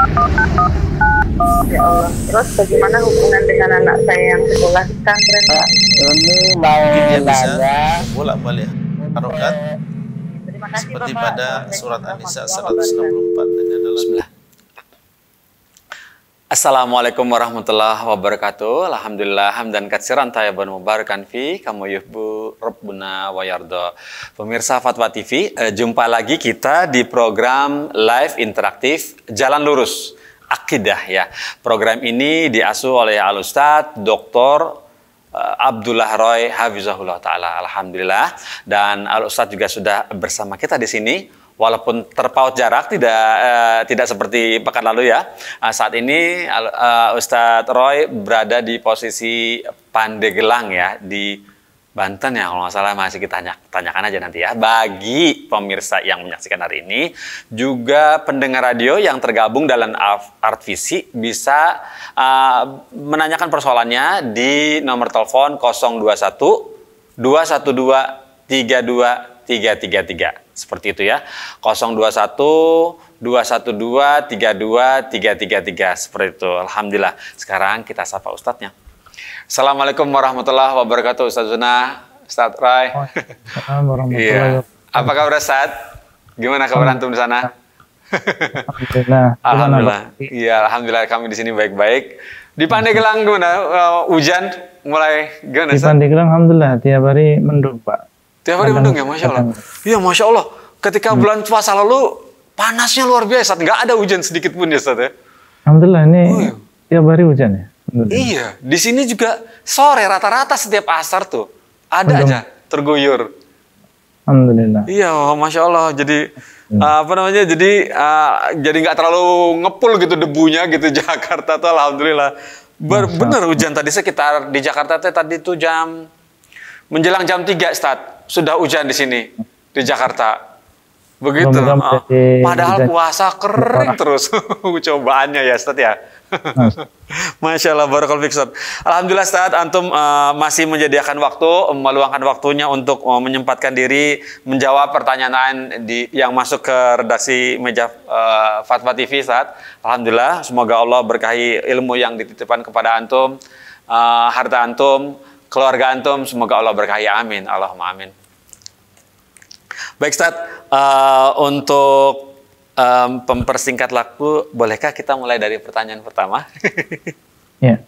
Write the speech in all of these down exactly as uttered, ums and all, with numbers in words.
Ya Allah. Terus bagaimana hubungan dengan anak saya yang sekolah di pesantren, Pak? Ini mau Mungkin dia bisa nanya. bolak-balik harokat Terima kasih, seperti Bapak. pada surat An-Nisa seratus enam puluh empat. Ini adalah Bismillah. Assalamualaikum warahmatullahi wabarakatuh. Alhamdulillah hamdan katsiran thayyiban mubarakan fi kama yuhibbu rabbuna wa yarda. Pemirsa Fatwa T V, eh, jumpa lagi kita di program live interaktif Jalan Lurus Akidah ya. Program ini diasuh oleh Al Ustadz Doktor uh, Abdullah Roy Hafizahullah Ta'ala. Alhamdulillah. Dan Al Ustadz juga sudah bersama kita di sini. Walaupun terpaut jarak, tidak uh, tidak seperti pekan lalu ya. Uh, saat ini uh, Ustadz Roy berada di posisi Pandeglang ya, di Banten ya kalau nggak salah. Masih kita tanya, tanyakan aja nanti ya. Bagi pemirsa yang menyaksikan hari ini, juga pendengar radio yang tergabung dalam Art Visi bisa uh, menanyakan persoalannya di nomor telepon nol dua satu dua satu dua tiga dua tiga tiga tiga. Seperti itu ya, nol dua satu dua satu dua tiga dua tiga tiga tiga, seperti itu. Alhamdulillah. Sekarang kita sapa Ustadznya. Assalamualaikum warahmatullahi wabarakatuh, Ustadz Zuna, Ustadz Rai. Assalamualaikum warahmatullahi Iya. wabarakatuh. Apa kabar Ustadz? Gimana kabar antum di sana? Alhamdulillah. Alhamdulillah. Iya, alhamdulillah kami di sini baik-baik. Di Pandeglang gimana? Uh, hujan mulai gimana? Di Pandeglang alhamdulillah tiap hari mendung, Pak. Tiap hari mendung ya, Masya Allah. Iya, Masya Allah. Ketika hmm. bulan puasa lalu, panasnya luar biasa. Nggak ada hujan sedikit pun ya, Ustaz ya? Alhamdulillah, ini oh, iya. tiap hari hujan ya? Iya, di sini juga sore rata-rata setiap asar tuh. Ada mendung. Aja, terguyur. Alhamdulillah. Iya, Masya Allah. Jadi, hmm. uh, apa namanya, jadi uh, jadi nggak terlalu ngepul gitu debunya gitu Jakarta tuh, Alhamdulillah. Ber bener hujan tadi sekitar di Jakarta tuh tadi tuh jam, menjelang jam tiga, Ustaz. Sudah hujan di sini, di Jakarta. Begitu. Uh, padahal puasa kering terus. Cobaannya ya, Ustaz ya. Masya Allah, barakallahu fiik, Ustaz. Alhamdulillah, Ustaz, antum uh, masih menyediakan waktu, meluangkan waktunya untuk uh, menyempatkan diri menjawab pertanyaan di yang masuk ke redaksi meja uh, Fatwa T V, Ustaz. Alhamdulillah, semoga Allah berkahi ilmu yang dititipkan kepada antum, uh, harta antum, keluarga antum, semoga Allah berkahi. Amin. Allahumma amin. Baik, Ustaz, uh, untuk Um, mempersingkat laku, bolehkah kita mulai dari pertanyaan pertama? Ya.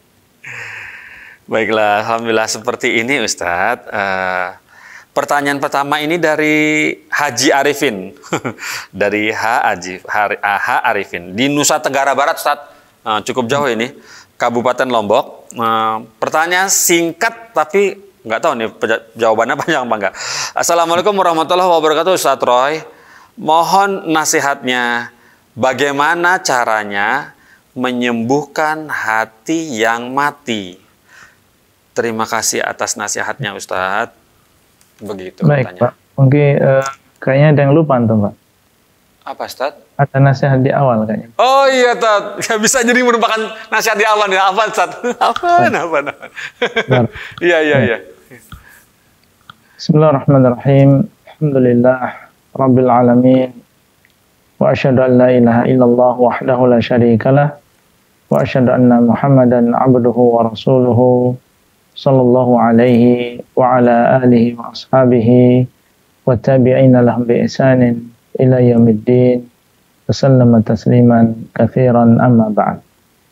Baiklah, alhamdulillah seperti ini, Ustadz. Uh, pertanyaan pertama ini dari Haji Arifin, dari H. Haji H. Arifin di Nusa Tenggara Barat, Ustadz. Uh, cukup jauh ini, Kabupaten Lombok. Uh, pertanyaan singkat tapi nggak tahu nih jawabannya panjang apa enggak. Assalamualaikum warahmatullahi wabarakatuh, Ustadz Roy. Mohon nasihatnya, bagaimana caranya menyembuhkan hati yang mati? Terima kasih atas nasihatnya, Ustadz. Begitu. Baik, katanya. Pak. Mungkin uh, kayaknya ada yang lupa antum, Pak. Apa, Ustadz? Ada nasihat di awal kayaknya. Oh iya, Ustadz. Ya, bisa jadi merupakan nasihat di awal ya. Apa, Ustadz? Apa? Apa? Iya, iya, iya. Bismillahirrahmanirrahim. Alhamdulillah Rabbil alamin. Wa asyhadu an la ilaha illallah wahdahu la syarikalah wa asyhadu anna Muhammadan abduhu wa rasuluhu sallallahu alaihi wa ala alihi wa ashabihi wa tabi'ina lahum bi ihsanin ila yaumiddin wa sallama tasliman katsiran amma ba'd.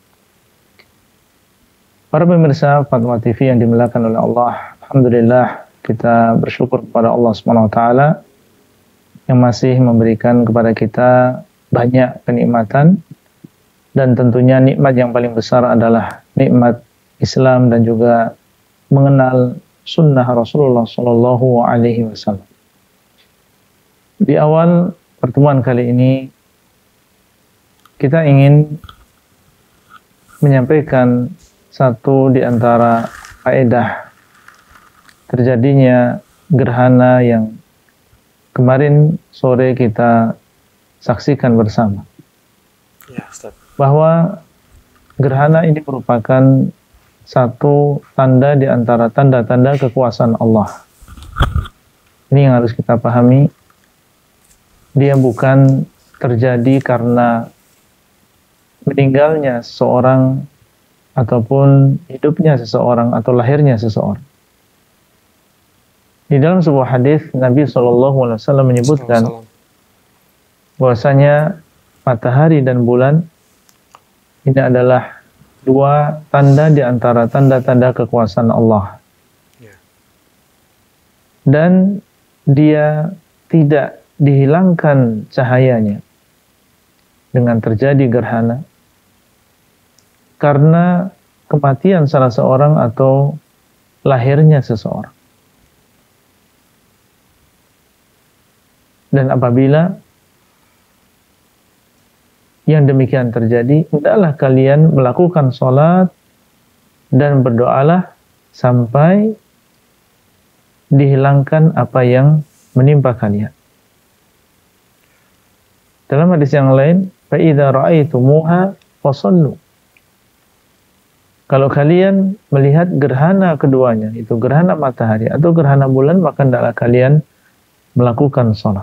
Para pemirsa Fatwa T V yang dimuliakan oleh Allah, alhamdulillah kita bersyukur kepada Allah Subhanahu wa taala yang masih memberikan kepada kita banyak kenikmatan, dan tentunya nikmat yang paling besar adalah nikmat Islam dan juga mengenal sunnah Rasulullah Shallallahu Alaihi Wasallam. Di awal pertemuan kali ini kita ingin menyampaikan satu di antara faedah terjadinya gerhana yang kemarin sore kita saksikan bersama. Ya, Ustaz. Bahwa gerhana ini merupakan satu tanda di antara tanda-tanda kekuasaan Allah. Ini yang harus kita pahami. Dia bukan terjadi karena meninggalnya seseorang ataupun hidupnya seseorang atau lahirnya seseorang. Di dalam sebuah hadis Nabi shallallahu alaihi wasallam menyebutkan bahwasanya matahari dan bulan ini adalah dua tanda di antara tanda-tanda kekuasaan Allah. Dan dia tidak dihilangkan cahayanya dengan terjadi gerhana karena kematian salah seorang atau lahirnya seseorang. Dan apabila yang demikian terjadi, hendaklah kalian melakukan sholat dan berdoalah sampai dihilangkan apa yang menimpa kalian. Dalam hadis yang lain, فَإِذَا رَأَيْتُمُوهَا فَصَلُّوا. Kalau kalian melihat gerhana keduanya, itu gerhana matahari atau gerhana bulan, maka hendaklah kalian melakukan sholat.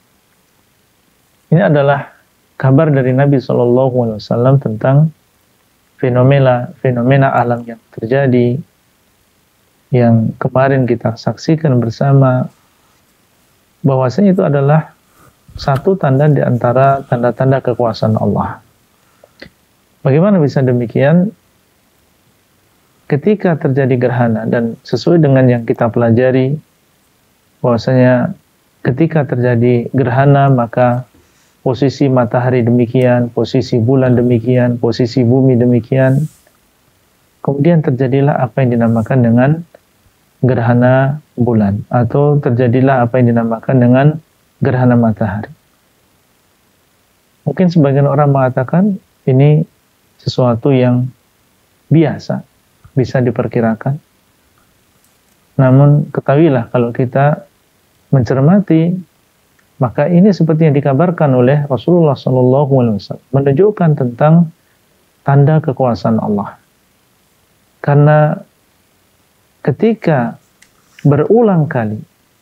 Ini adalah kabar dari Nabi shallallahu alaihi wasallam tentang fenomena fenomena alam yang terjadi, yang kemarin kita saksikan bersama, bahwasanya itu adalah satu tanda di antara tanda-tanda kekuasaan Allah. Bagaimana bisa demikian? Ketika terjadi gerhana, dan sesuai dengan yang kita pelajari, bahwasanya ketika terjadi gerhana maka posisi matahari demikian, posisi bulan demikian, posisi bumi demikian. Kemudian terjadilah apa yang dinamakan dengan gerhana bulan, atau terjadilah apa yang dinamakan dengan gerhana matahari. Mungkin sebagian orang mengatakan ini sesuatu yang biasa, bisa diperkirakan. Namun ketahuilah kalau kita mencermati, maka ini seperti yang dikabarkan oleh Rasulullah shallallahu alaihi wasallam, menunjukkan tentang tanda kekuasaan Allah. Karena ketika berulang kali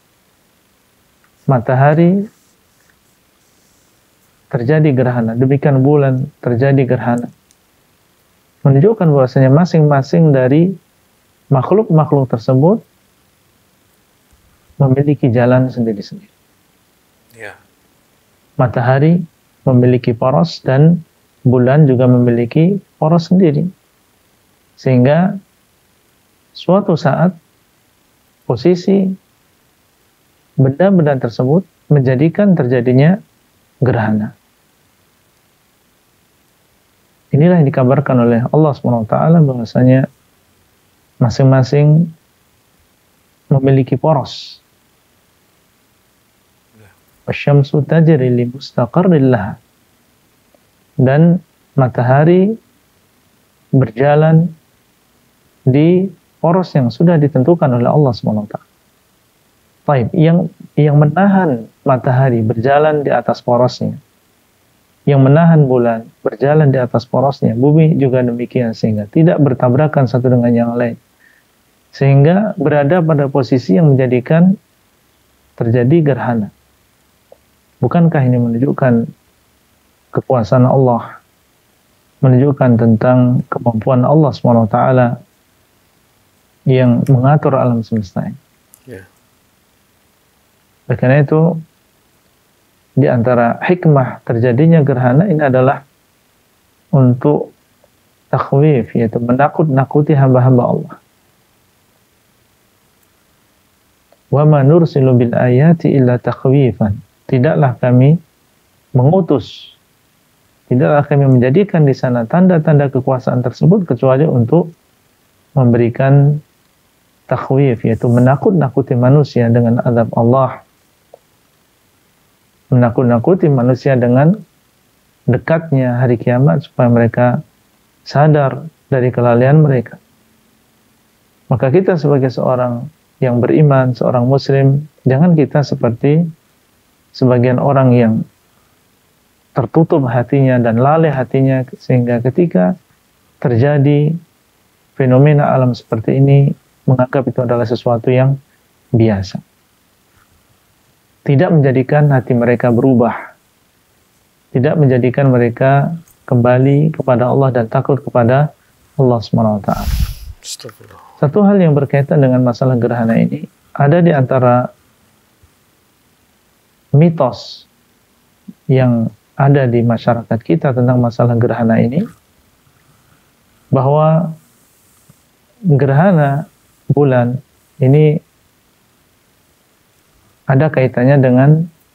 matahari terjadi gerhana, demikian bulan terjadi gerhana, menunjukkan bahwasanya masing-masing dari makhluk-makhluk tersebut memiliki jalan sendiri-sendiri. Ya. Matahari memiliki poros dan bulan juga memiliki poros sendiri. Sehingga suatu saat posisi benda-benda tersebut menjadikan terjadinya gerhana. Inilah yang dikabarkan oleh Allah subhanahu wa taala bahwasanya masing-masing memiliki poros. Wasyamsu tajri li mustaqarrin laha. Dan matahari berjalan di poros yang sudah ditentukan oleh Allah subhanahu wa taala. Baik, yang yang menahan matahari berjalan di atas porosnya, yang menahan bulan berjalan di atas porosnya, bumi juga demikian, sehingga tidak bertabrakan satu dengan yang lain, sehingga berada pada posisi yang menjadikan terjadi gerhana. Bukankah ini menunjukkan kekuasaan Allah, menunjukkan tentang kemampuan Allah subhanahu wa taala yang mengatur alam semesta ini? Ya. Oleh karena itu, di antara hikmah terjadinya gerhana ini adalah untuk takhwif, yaitu menakut-nakuti hamba-hamba Allah. Wa ma nursilu bil ayati illa takhwifan. Tidaklah kami mengutus, tidaklah kami menjadikan di sana tanda-tanda kekuasaan tersebut kecuali untuk memberikan takhwif, yaitu menakut-nakuti manusia dengan azab Allah, menakut-nakuti manusia dengan dekatnya hari kiamat supaya mereka sadar dari kelalaian mereka. Maka kita sebagai seorang yang beriman, seorang muslim, jangan kita seperti sebagian orang yang tertutup hatinya dan lalai hatinya, sehingga ketika terjadi fenomena alam seperti ini menganggap itu adalah sesuatu yang biasa. Tidak menjadikan hati mereka berubah, tidak menjadikan mereka kembali kepada Allah dan takut kepada Allah subhanahu wa taala. Astagfirullah. Satu hal yang berkaitan dengan masalah gerhana ini, ada di antara mitos yang ada di masyarakat kita tentang masalah gerhana ini, bahwa gerhana bulan ini ada kaitannya dengan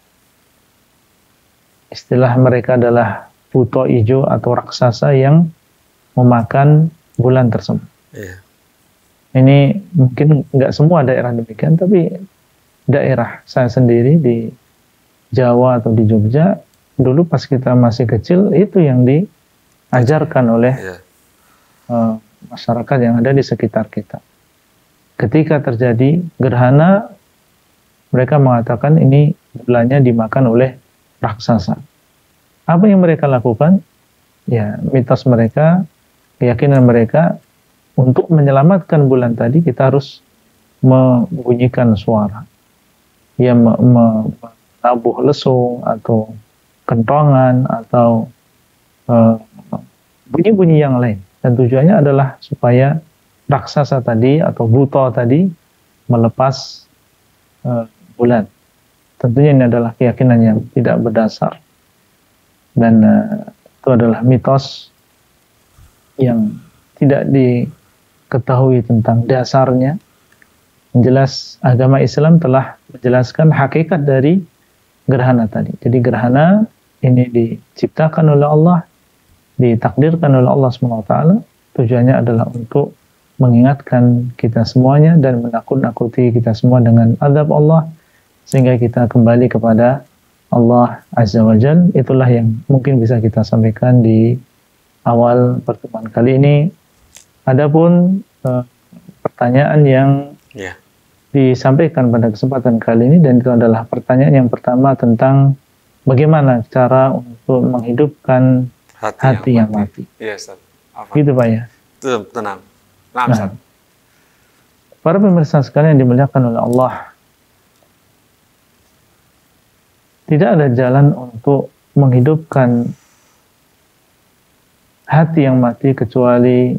istilah mereka adalah buto ijo atau raksasa yang memakan bulan tersebut. Iya. Ini mungkin nggak semua daerah demikian, tapi daerah saya sendiri di Jawa atau di Jogja, dulu pas kita masih kecil, itu yang diajarkan oleh Iya. uh, masyarakat yang ada di sekitar kita. Ketika terjadi gerhana, mereka mengatakan ini bulannya dimakan oleh raksasa. Apa yang mereka lakukan? Ya, mitos mereka, keyakinan mereka, untuk menyelamatkan bulan tadi kita harus membunyikan suara. Ya, menabuh lesung atau kentongan atau uh, bunyi-bunyi yang lain. Dan tujuannya adalah supaya raksasa tadi atau buto tadi melepas uh, bulan. Tentunya ini adalah keyakinan yang tidak berdasar. Dan uh, itu adalah mitos yang tidak diketahui tentang dasarnya. Yang jelas agama Islam telah menjelaskan hakikat dari gerhana tadi. Jadi gerhana ini diciptakan oleh Allah, ditakdirkan oleh Allah subhanahu wa taala. Tujuannya adalah untuk mengingatkan kita semuanya dan menakut-nakuti kita semua dengan azab Allah, sehingga kita kembali kepada Allah Azza wa Jalla. Itulah yang mungkin bisa kita sampaikan di awal pertemuan kali ini. Adapun uh, pertanyaan yang Ya. disampaikan pada kesempatan kali ini, dan itu adalah pertanyaan yang pertama tentang bagaimana cara untuk menghidupkan Hati, hati yang, yang mati. Iya, Ustaz. Apa? Gitu Pak ya. Itu tenang. Nah, Nah, para pemirsa sekalian yang dimuliakan oleh Allah, tidak ada jalan untuk menghidupkan hati yang mati kecuali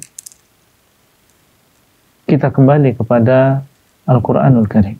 kita kembali kepada Al-Quranul Karim.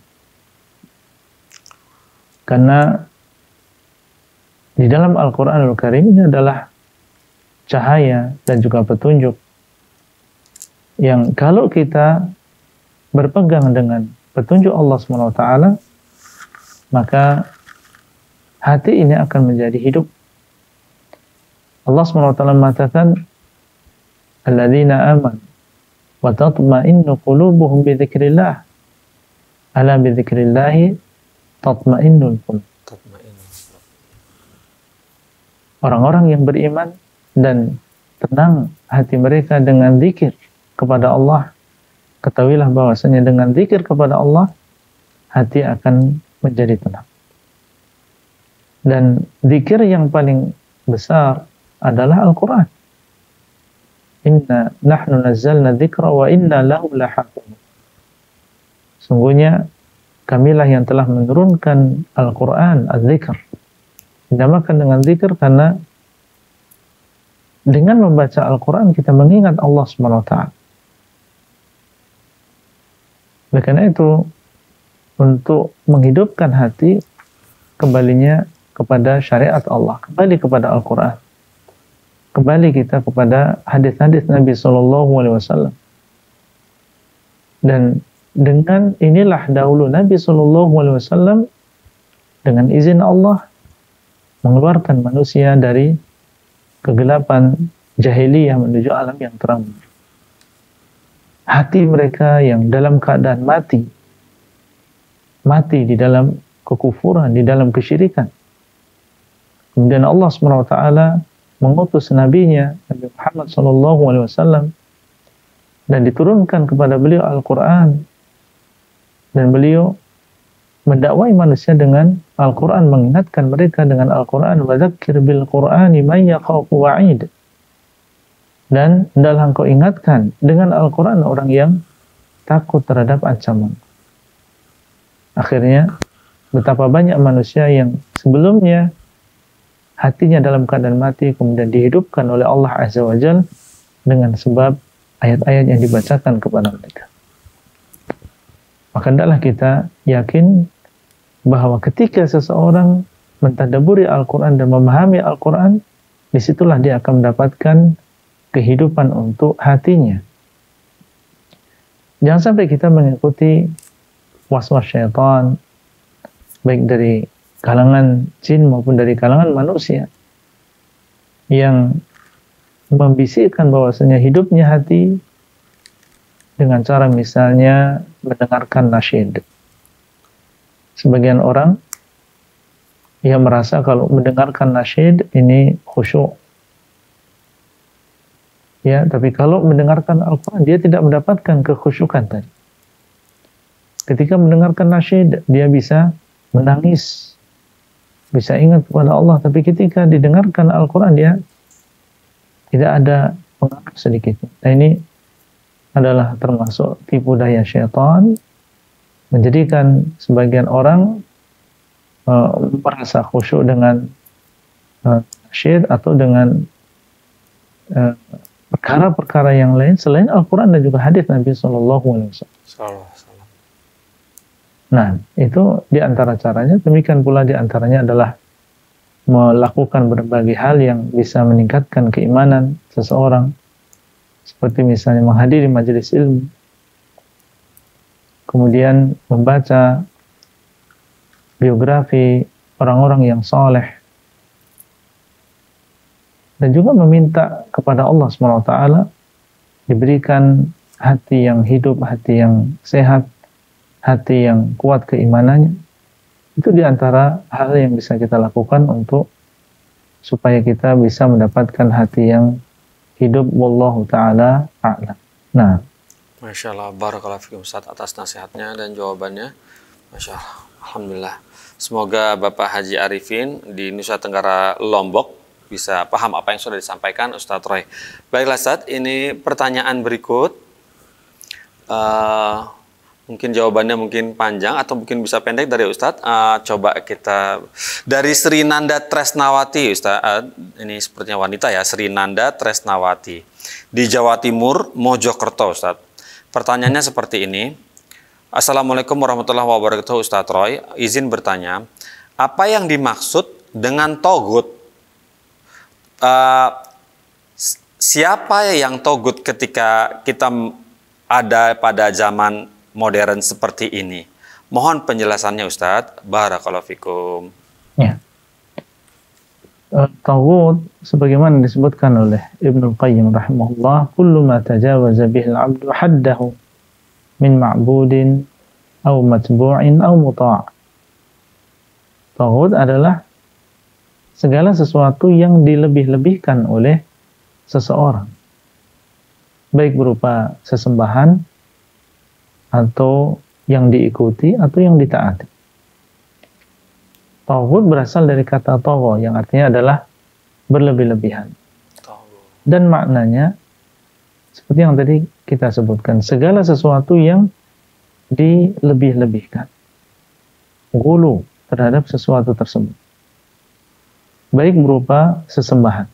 Karena di dalam Al-Quranul Karim ini adalah cahaya dan juga petunjuk yang kalau kita berpegang dengan petunjuk Allah subhanahu wa taala, maka hati ini akan menjadi hidup. Allah subhanahu wa taala mengatakan, alladzina amanu wa tatma'innu qulubuhum bi dzikrillah. Ala bi dzikrillah tatma'innul qulub. Orang-orang yang beriman dan tenang hati mereka dengan zikir kepada Allah, ketahuilah bahwasanya dengan zikir kepada Allah, hati akan menjadi tenang. Dan zikir yang paling besar adalah Al-Quran. Inna nahnu nazzalna dzikra wa inna lahu lahafidhun. Sungguhnya kamilah yang telah menurunkan Al-Quran, az-zikr. Dinamakan dengan zikir karena dengan membaca Al-Quran kita mengingat Allah subhanahu wa taala. Oleh karena itu, untuk menghidupkan hati, kembalinya kepada syariat Allah, kembali kepada Al-Quran, kembali kita kepada hadis-hadis Nabi Shallallahu Alaihi Wasallam. Dan dengan inilah dahulu Nabi Shallallahu Alaihi Wasallam dengan izin Allah mengeluarkan manusia dari kegelapan jahiliyah menuju alam yang terang. Hati mereka yang dalam keadaan mati, mati di dalam kekufuran, di dalam kesyirikan. Kemudian Allah subhanahu wa taala mengutus nabinya Nabi Muhammad sallallahu alaihi wasallam dan diturunkan kepada beliau Al-Quran, dan beliau mendakwai manusia dengan Al-Quran, mengingatkan mereka dengan Al-Quran, wa dzakir bil Qur'ani may yakhafu wa'id. Dan hendaklah engkau ingatkan dengan Al-Quran orang yang takut terhadap ancaman. Akhirnya betapa banyak manusia yang sebelumnya hatinya dalam keadaan mati kemudian dihidupkan oleh Allah Azza wa Jalla dengan sebab ayat-ayat yang dibacakan kepada mereka. Maka hendaklah kita yakin bahwa ketika seseorang mentadaburi Al-Quran dan memahami Al-Quran, disitulah dia akan mendapatkan kehidupan untuk hatinya. Jangan sampai kita mengikuti was-was syaitan, baik dari kalangan jin maupun dari kalangan manusia, yang membisikkan bahwasanya hidupnya hati dengan cara misalnya mendengarkan nasyid. Sebagian orang yang merasa kalau mendengarkan nasyid ini khusyuk. Ya, tapi kalau mendengarkan Al-Quran dia tidak mendapatkan kekhusyukan tadi. Ketika mendengarkan nasyid dia bisa menangis, bisa ingat kepada Allah, tapi ketika didengarkan Al-Quran dia tidak ada pengaruh sedikit. Nah, ini adalah termasuk tipu daya syaitan menjadikan sebagian orang uh, merasa khusyuk dengan uh, nasyid atau dengan uh, perkara-perkara yang lain selain Al-Quran dan juga hadis Nabi Shallallahu Alaihi Wasallam. Nah, itu diantara caranya. Demikian pula diantaranya adalah melakukan berbagai hal yang bisa meningkatkan keimanan seseorang, seperti misalnya menghadiri majelis ilmu, kemudian membaca biografi orang-orang yang soleh, dan juga meminta kepada Allah subhanahu wa taala diberikan hati yang hidup, hati yang sehat, hati yang kuat keimanannya. Itu diantara hal yang bisa kita lakukan untuk supaya kita bisa mendapatkan hati yang hidup. Wallahu ta'ala a'lam. Nah, Masya Allah, barakallahu fikum Ustaz atas nasihatnya dan jawabannya. Masya Allah, alhamdulillah. Semoga Bapak Haji Arifin di Nusa Tenggara Lombok bisa paham apa yang sudah disampaikan Ustadz Roy. Baiklah Ustadz, ini pertanyaan berikut. Uh, mungkin jawabannya mungkin panjang atau mungkin bisa pendek dari Ustadz. Uh, coba kita dari Sri Nanda Tresnawati Ustadz. Uh, ini sepertinya wanita ya, Sri Nanda Tresnawati di Jawa Timur, Mojokerto Ustadz. Pertanyaannya seperti ini. Assalamualaikum warahmatullahi wabarakatuh Ustadz Roy. Izin bertanya, apa yang dimaksud dengan togut? Uh, siapa yang togut ketika kita ada pada zaman modern seperti ini? Mohon penjelasannya Ustadz. Barakallahu fikum. Ya. Uh, Taghut sebagaimana disebutkan oleh Ibnu Qayyim rahimahullah, kullu ma tajawaza bihi al-'abdu haddahu min ma'budin aw matbu'in aw muta'. Taghut adalah segala sesuatu yang dilebih-lebihkan oleh seseorang, baik berupa sesembahan atau yang diikuti atau yang ditaati. Taghut berasal dari kata tagha yang artinya adalah berlebih-lebihan. Dan maknanya seperti yang tadi kita sebutkan, segala sesuatu yang dilebih-lebihkan, ghulu terhadap sesuatu tersebut, baik berupa sesembahan.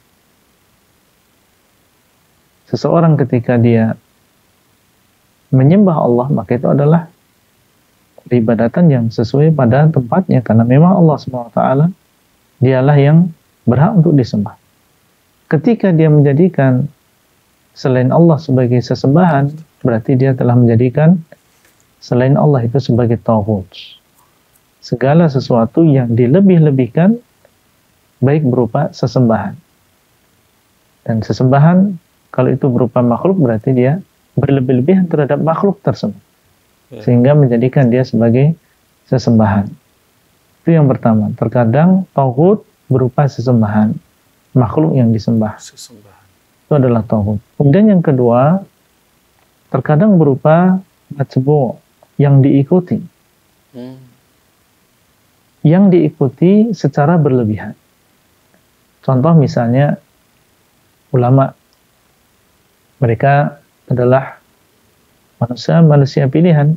Seseorang ketika dia menyembah Allah, maka itu adalah peribadatan yang sesuai pada tempatnya, karena memang Allah subhanahu wa taala dialah yang berhak untuk disembah. Ketika dia menjadikan selain Allah sebagai sesembahan, berarti dia telah menjadikan selain Allah itu sebagai taghut. Segala sesuatu yang dilebih-lebihkan, baik berupa sesembahan. Dan sesembahan, kalau itu berupa makhluk, berarti dia berlebih-lebihan terhadap makhluk tersebut, sehingga menjadikan dia sebagai sesembahan. Itu yang pertama. Terkadang taghut berupa sesembahan, makhluk yang disembah. Sesembahan. Itu adalah taghut. Kemudian yang kedua, terkadang berupa matbu', yang diikuti. Hmm. Yang diikuti secara berlebihan. Contoh misalnya ulama, mereka adalah manusia-manusia pilihan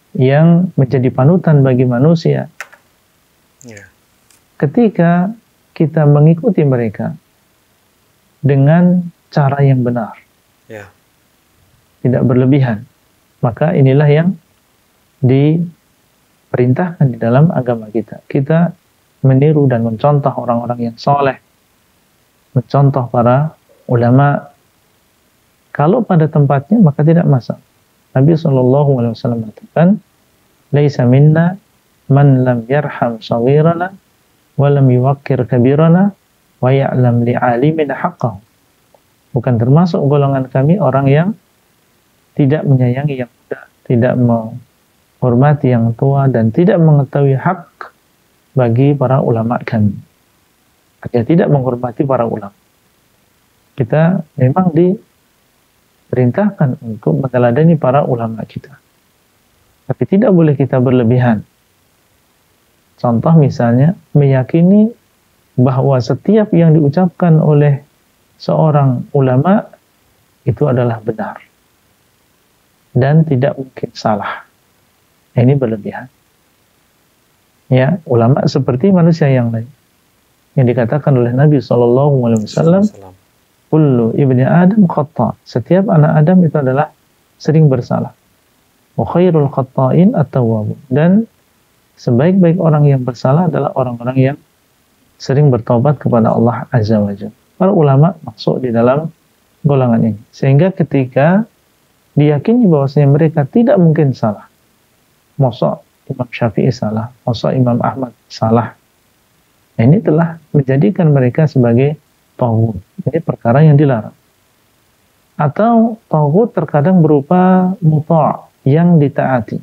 yang menjadi panutan bagi manusia. Yeah. Ketika kita mengikuti mereka dengan cara yang benar, Ya. tidak berlebihan, maka inilah yang diperintahkan di dalam agama kita. Kita meniru dan mencontoh orang-orang yang soleh, mencontoh para ulama. Kalau pada tempatnya maka tidak masalah. Nabi shallallahu alaihi wasallam mengatakan, "Laisa minna man lam yarham shawirana wa lam yuwaqqir kabirana wa ya'lam li'alimin haqqahu." Bukan termasuk golongan kami orang yang tidak menyayangi yang muda, tidak menghormati yang tua, dan tidak mengetahui hak bagi para ulama kami. Artinya tidak menghormati para ulama. Kita memang diperintahkan untuk meneladani para ulama kita. Tapi tidak boleh kita berlebihan. Contoh misalnya, meyakini bahwa setiap yang diucapkan oleh seorang ulama itu adalah benar dan tidak mungkin salah. Ini berlebihan. Ya, ulama seperti manusia yang lain. Yang dikatakan oleh Nabi shallallahu alaihi wasallam, kullu ibni Adam khata. Setiap anak Adam itu adalah sering bersalah. Wa khairul khata'in at-tawwabun. Dan sebaik-baik orang yang bersalah adalah orang-orang yang sering bertobat kepada Allah Azza wa Jalla. Para ulama masuk di dalam golongan ini. Sehingga ketika diyakini bahwasanya mereka tidak mungkin salah. Mosok Imam Syafi'i salah, mosok Imam Ahmad salah. Nah, ini telah menjadikan mereka sebagai taghut. Ini perkara yang dilarang. Atau taghut terkadang berupa muta' yang ditaati.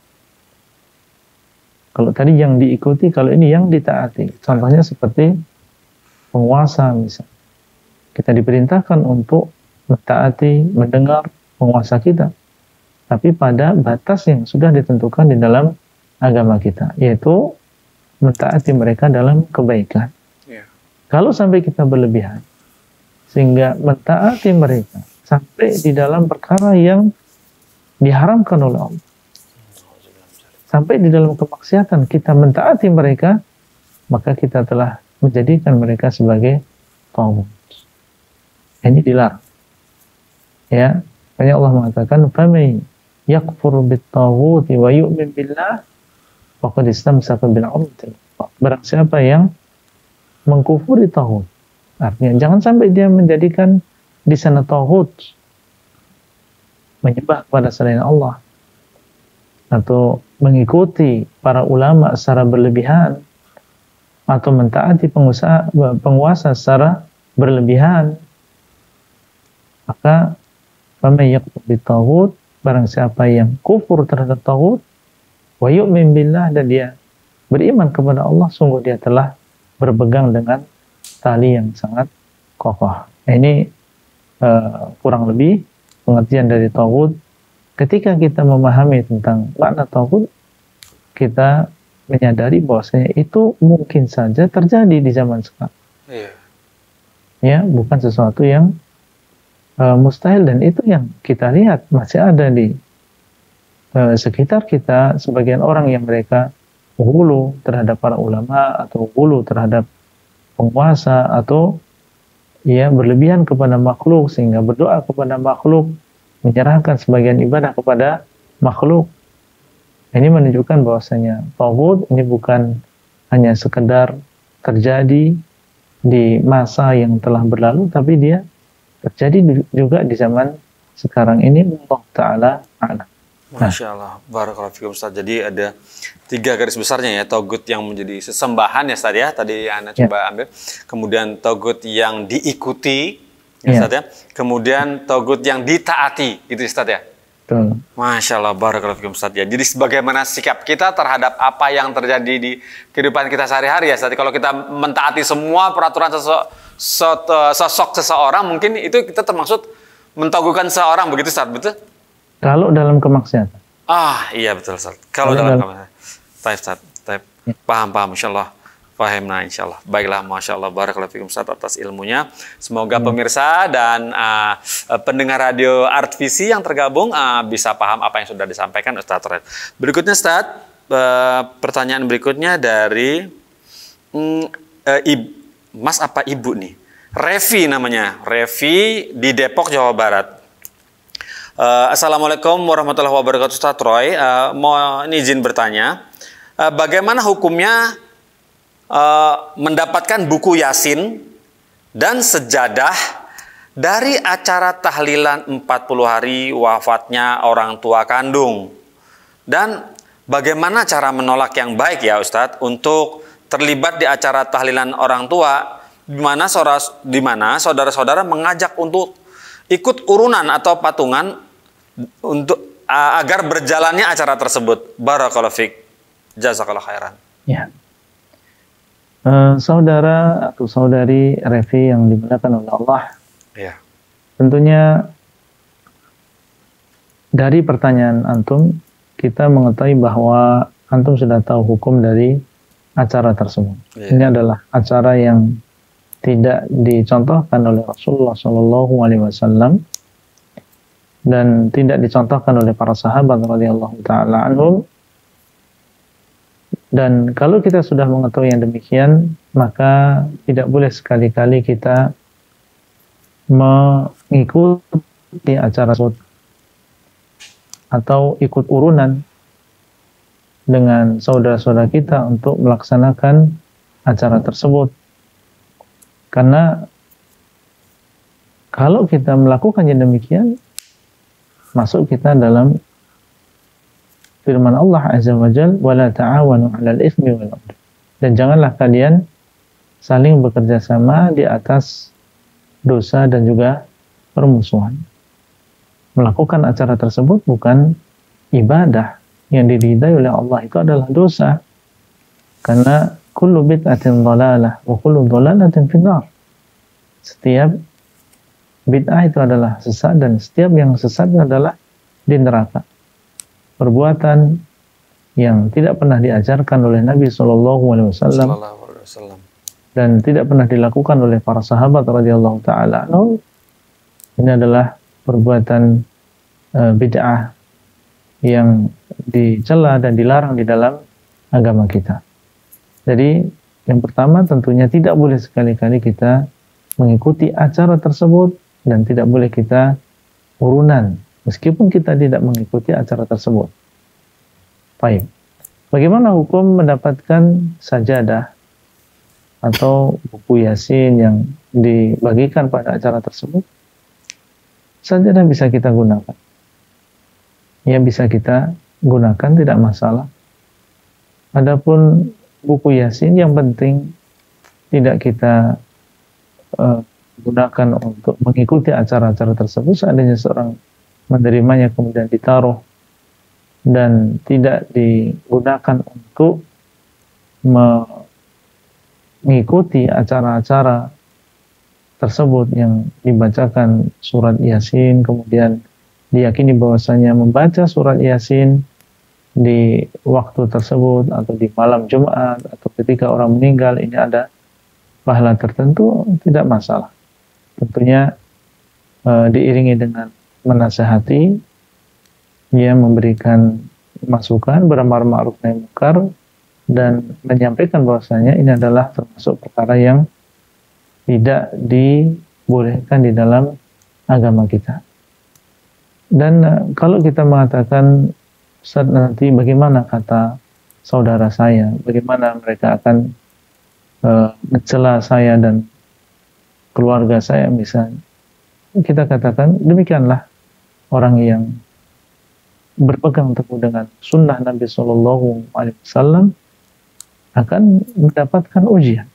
Kalau tadi yang diikuti, kalau ini yang ditaati. Contohnya seperti penguasa misalnya. Kita diperintahkan untuk mentaati, mendengar penguasa kita. Tapi pada batas yang sudah ditentukan di dalam agama kita. Yaitu mentaati mereka dalam kebaikan. Ya. Kalau sampai kita berlebihan, sehingga mentaati mereka sampai di dalam perkara yang diharamkan oleh Allah. Sampai di dalam kemaksiatan kita mentaati mereka, maka kita telah menjadikan mereka sebagai taghut. Ini dilarang. Ya, makanya Allah mengatakan, "Faman yakfur bit-taghuti wa yu'min billah faqad istamsaka bil 'urwatil wuthqa." Barang siapa yang mengkufuri taghut, artinya jangan sampai dia menjadikan di sana taghut, menyembah kepada selain Allah, atau mengikuti para ulama secara berlebihan, atau mentaati pengusaha, penguasa secara berlebihan. Maka faman yakfur bit-taghut, barang siapa yang kufur terhadap taghut, wa yu'min billah, dan dia beriman kepada Allah, sungguh dia telah berpegang dengan tali yang sangat kokoh. Ini uh, kurang lebih pengertian dari taghut. Ketika kita memahami tentang makna taghut, kita menyadari bahwasanya itu mungkin saja terjadi di zaman sekarang. Iya. Ya, bukan sesuatu yang uh, mustahil, dan itu yang kita lihat masih ada di uh, sekitar kita, sebagian orang yang mereka hulu terhadap para ulama, atau hulu terhadap penguasa, atau ya berlebihan kepada makhluk sehingga berdoa kepada makhluk, menyerahkan sebagian ibadah kepada makhluk. Ini menunjukkan bahwasanya taghut ini bukan hanya sekedar terjadi di masa yang telah berlalu, tapi dia terjadi juga di zaman sekarang ini. Allah Ta'ala a'lam. Masya Allah, barakallahu fikum Ustaz. Jadi ada tiga garis besarnya ya, taghut yang menjadi sesembahan ya Ustaz ya, tadi Anda ya. coba ambil. Kemudian taghut yang diikuti ya, ya. Ustaz ya. Kemudian taghut yang ditaati, gitu Ustaz ya. Betul. Masya Allah, barakallahu fikum Ustaz ya. Jadi sebagaimana sikap kita terhadap apa yang terjadi di kehidupan kita sehari-hari ya Ustaz. Kalau kita mentaati semua peraturan sosok, sosok seseorang, mungkin itu kita termasuk mentauhidkan seseorang, begitu Ustaz, betul? Kalau dalam kemaksiatan. Ah, iya betul Ustaz. Kalau dalam kemaksiatan. Taib Ustaz, taib. Paham, paham, insya Allah. Paham, nah insya Allah. Baiklah, Masya Allah. Barakallahu fikum Ustaz atas ilmunya. Semoga hmm. pemirsa dan uh, pendengar radio Artvisi yang tergabung uh, bisa paham apa yang sudah disampaikan Ustaz. Berikutnya Ustaz, uh, pertanyaan berikutnya dari um, uh, Ibu Mas apa Ibu nih? Revi namanya, Revi di Depok, Jawa Barat. Uh, Assalamualaikum warahmatullahi wabarakatuh, Ustaz Roy. Uh, mau ini izin bertanya, uh, bagaimana hukumnya uh, mendapatkan buku Yasin dan sejadah dari acara tahlilan empat puluh hari wafatnya orang tua kandung? Dan bagaimana cara menolak yang baik ya Ustadz untuk terlibat di acara tahlilan orang tua di mana saudara di mana saudara-saudara mengajak untuk ikut urunan atau patungan untuk uh, agar berjalannya acara tersebut. Barakallahu fiik. Jazakallahu khairan. Ya. Uh, saudara atau saudari Revi yang dimuliakan oleh Allah. Ya. Tentunya dari pertanyaan antum kita mengetahui bahwa antum sudah tahu hukum dari acara tersebut. Ya. Ini adalah acara yang tidak dicontohkan oleh Rasulullah Shallallahu Alaihi Wasallam dan tidak dicontohkan oleh para sahabat radhiyallahu taala anhum. Dan kalau kita sudah mengetahui yang demikian, maka tidak boleh sekali-kali kita mengikuti acara tersebut atau ikut urunan dengan saudara-saudara kita untuk melaksanakan acara tersebut. Karena kalau kita melakukan yang demikian, masuk kita dalam firman Allah Azza wa Jalla, "Wala ta'awanu 'alal itsmi wal 'udwan." Dan janganlah kalian saling bekerja sama di atas dosa dan juga permusuhan. Melakukan acara tersebut bukan ibadah yang diridai oleh Allah, itu adalah dosa. Karena kullu bid'atin dhalalah wa kullu dhalalatin finnar. Setiap bid'ah itu adalah sesat dan setiap yang sesat adalah di neraka. Perbuatan yang tidak pernah diajarkan oleh Nabi Shallallahu Alaihi Wasallam dan tidak pernah dilakukan oleh para sahabat radhiyallahu taala anhum, ini adalah perbuatan uh, bid'ah yang dicela dan dilarang di dalam agama kita. Jadi yang pertama tentunya tidak boleh sekali-kali kita mengikuti acara tersebut dan tidak boleh kita urunan meskipun kita tidak mengikuti acara tersebut. Baik. Bagaimana hukum mendapatkan sajadah atau buku Yasin yang dibagikan pada acara tersebut? Sajadah bisa kita gunakan. Ya bisa kita gunakan, tidak masalah. Adapun buku Yasin yang penting tidak kita uh, gunakan untuk mengikuti acara-acara tersebut. Seandainya seorang menerimanya kemudian ditaruh dan tidak digunakan untuk mengikuti acara-acara tersebut yang dibacakan surat Yasin, kemudian diyakini bahwasanya membaca surat Yasin di waktu tersebut atau di malam Jumat atau ketika orang meninggal ini ada pahala tertentu, tidak masalah. Tentunya e, diiringi dengan menasihati, ia memberikan masukan, beramar ma'ruf nahi munkar, dan menyampaikan bahwasanya ini adalah termasuk perkara yang tidak dibolehkan di dalam agama kita. Dan e, kalau kita mengatakan, Ustaz, nanti bagaimana kata saudara saya, bagaimana mereka akan e, mencela saya dan keluarga saya misalnya, kita katakan demikianlah orang yang berpegang teguh dengan sunnah Nabi Shallallahu Alaihi Wasallam akan mendapatkan ujian.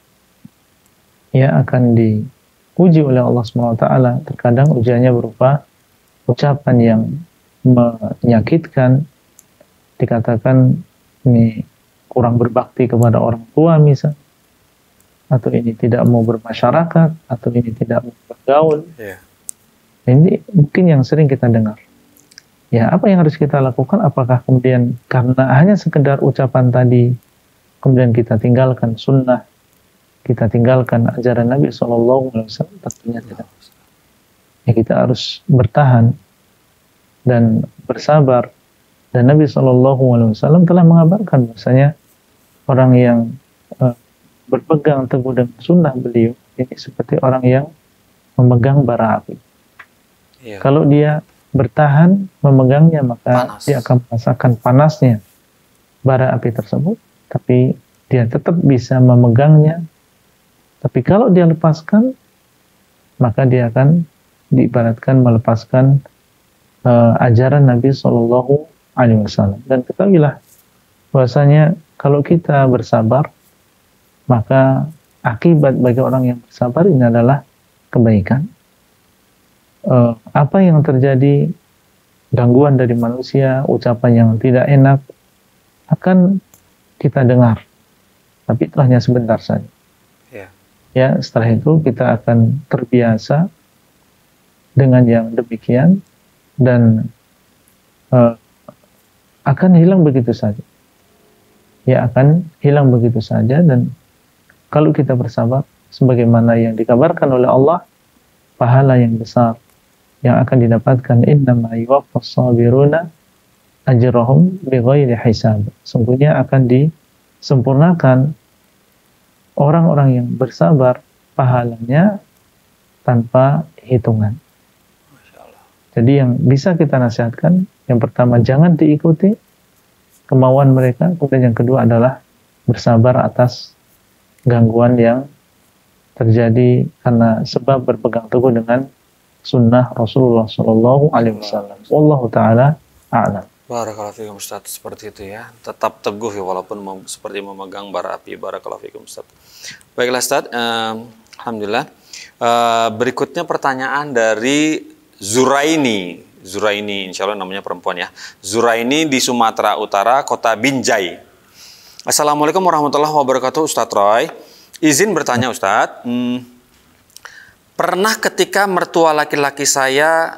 Ia akan diuji oleh Allah Subhanahu Wa Taala. Terkadang ujiannya berupa ucapan yang menyakitkan, dikatakan ini kurang berbakti kepada orang tua misalnya, atau ini tidak mau bermasyarakat, atau ini tidak mau bergaul. Yeah. Ini mungkin yang sering kita dengar. Ya, apa yang harus kita lakukan? Apakah kemudian karena hanya sekedar ucapan tadi, kemudian kita tinggalkan sunnah, kita tinggalkan ajaran Nabi Shallallahu Alaihi Wasallam? Tentunya tidak. Ya, kita harus bertahan dan bersabar. Dan Nabi Shallallahu Alaihi Wasallam telah mengabarkan bahwasanya orang yang uh, berpegang teguh dengan sunnah beliau ini seperti orang yang memegang bara api. Iya. Kalau dia bertahan memegangnya, maka Panas. dia akan merasakan panasnya bara api tersebut, tapi dia tetap bisa memegangnya. Tapi kalau dia lepaskan, maka dia akan diibaratkan melepaskan uh, ajaran Nabi Shallallahu Alaihi Wasallam. Dan ketahuilah bahwasanya kalau kita bersabar, maka akibat bagi orang yang bersabar ini adalah kebaikan. Uh, apa yang terjadi, gangguan dari manusia, ucapan yang tidak enak, akan kita dengar. Tapi itu hanya sebentar saja. Ya. Ya, setelah itu kita akan terbiasa dengan yang demikian dan uh, akan hilang begitu saja. Ya, akan hilang begitu saja. Dan kalau kita bersabar, sebagaimana yang dikabarkan oleh Allah, pahala yang besar yang akan didapatkan, innama yuwaffas sabiruna ajrahum bighairi hisab. Sungguhnya akan disempurnakan orang-orang yang bersabar pahalanya tanpa hitungan. Jadi yang bisa kita nasihatkan, yang pertama jangan diikuti kemauan mereka, kemudian yang kedua adalah bersabar atas gangguan yang terjadi karena sebab berpegang teguh dengan sunnah Rasulullah Shallallahu Alaihi Wasallam. Wallahu taala a'lam. Barakallahu fikum Ustaz, seperti itu ya. Tetap teguh ya walaupun mem seperti memegang bara api. Barakallahu fikum Ustaz. Baiklah Ustaz, um, alhamdulillah. Uh, berikutnya pertanyaan dari Zuraini. Zuraini, insya Allah namanya perempuan ya. Zuraini di Sumatera Utara, Kota Binjai. Assalamualaikum warahmatullahi wabarakatuh, Ustaz Roy. Izin bertanya Ustaz. Hmm, Pernah ketika mertua laki-laki saya,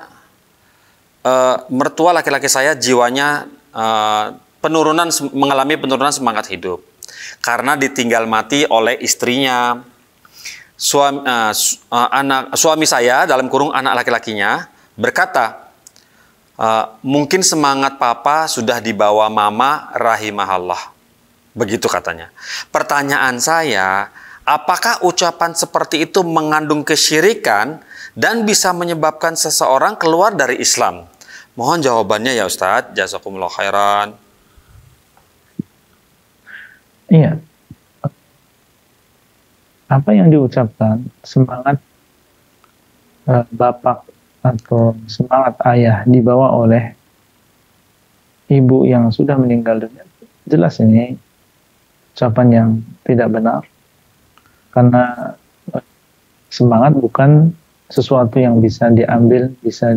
uh, mertua laki-laki saya jiwanya uh, penurunan mengalami penurunan semangat hidup karena ditinggal mati oleh istrinya. Suami, uh, su, uh, anak suami saya dalam kurung anak laki-lakinya berkata, uh, mungkin semangat papa sudah dibawa mama rahimahallah. Begitu katanya. Pertanyaan saya, apakah ucapan seperti itu mengandung kesyirikan dan bisa menyebabkan seseorang keluar dari Islam? Mohon jawabannya ya Ustadz. Jazakumullah khairan. Iya. Apa yang diucapkan, semangat eh, bapak atau semangat ayah dibawa oleh ibu yang sudah meninggal dunia, jelas ini ucapan yang tidak benar. Karena semangat bukan sesuatu yang bisa diambil, bisa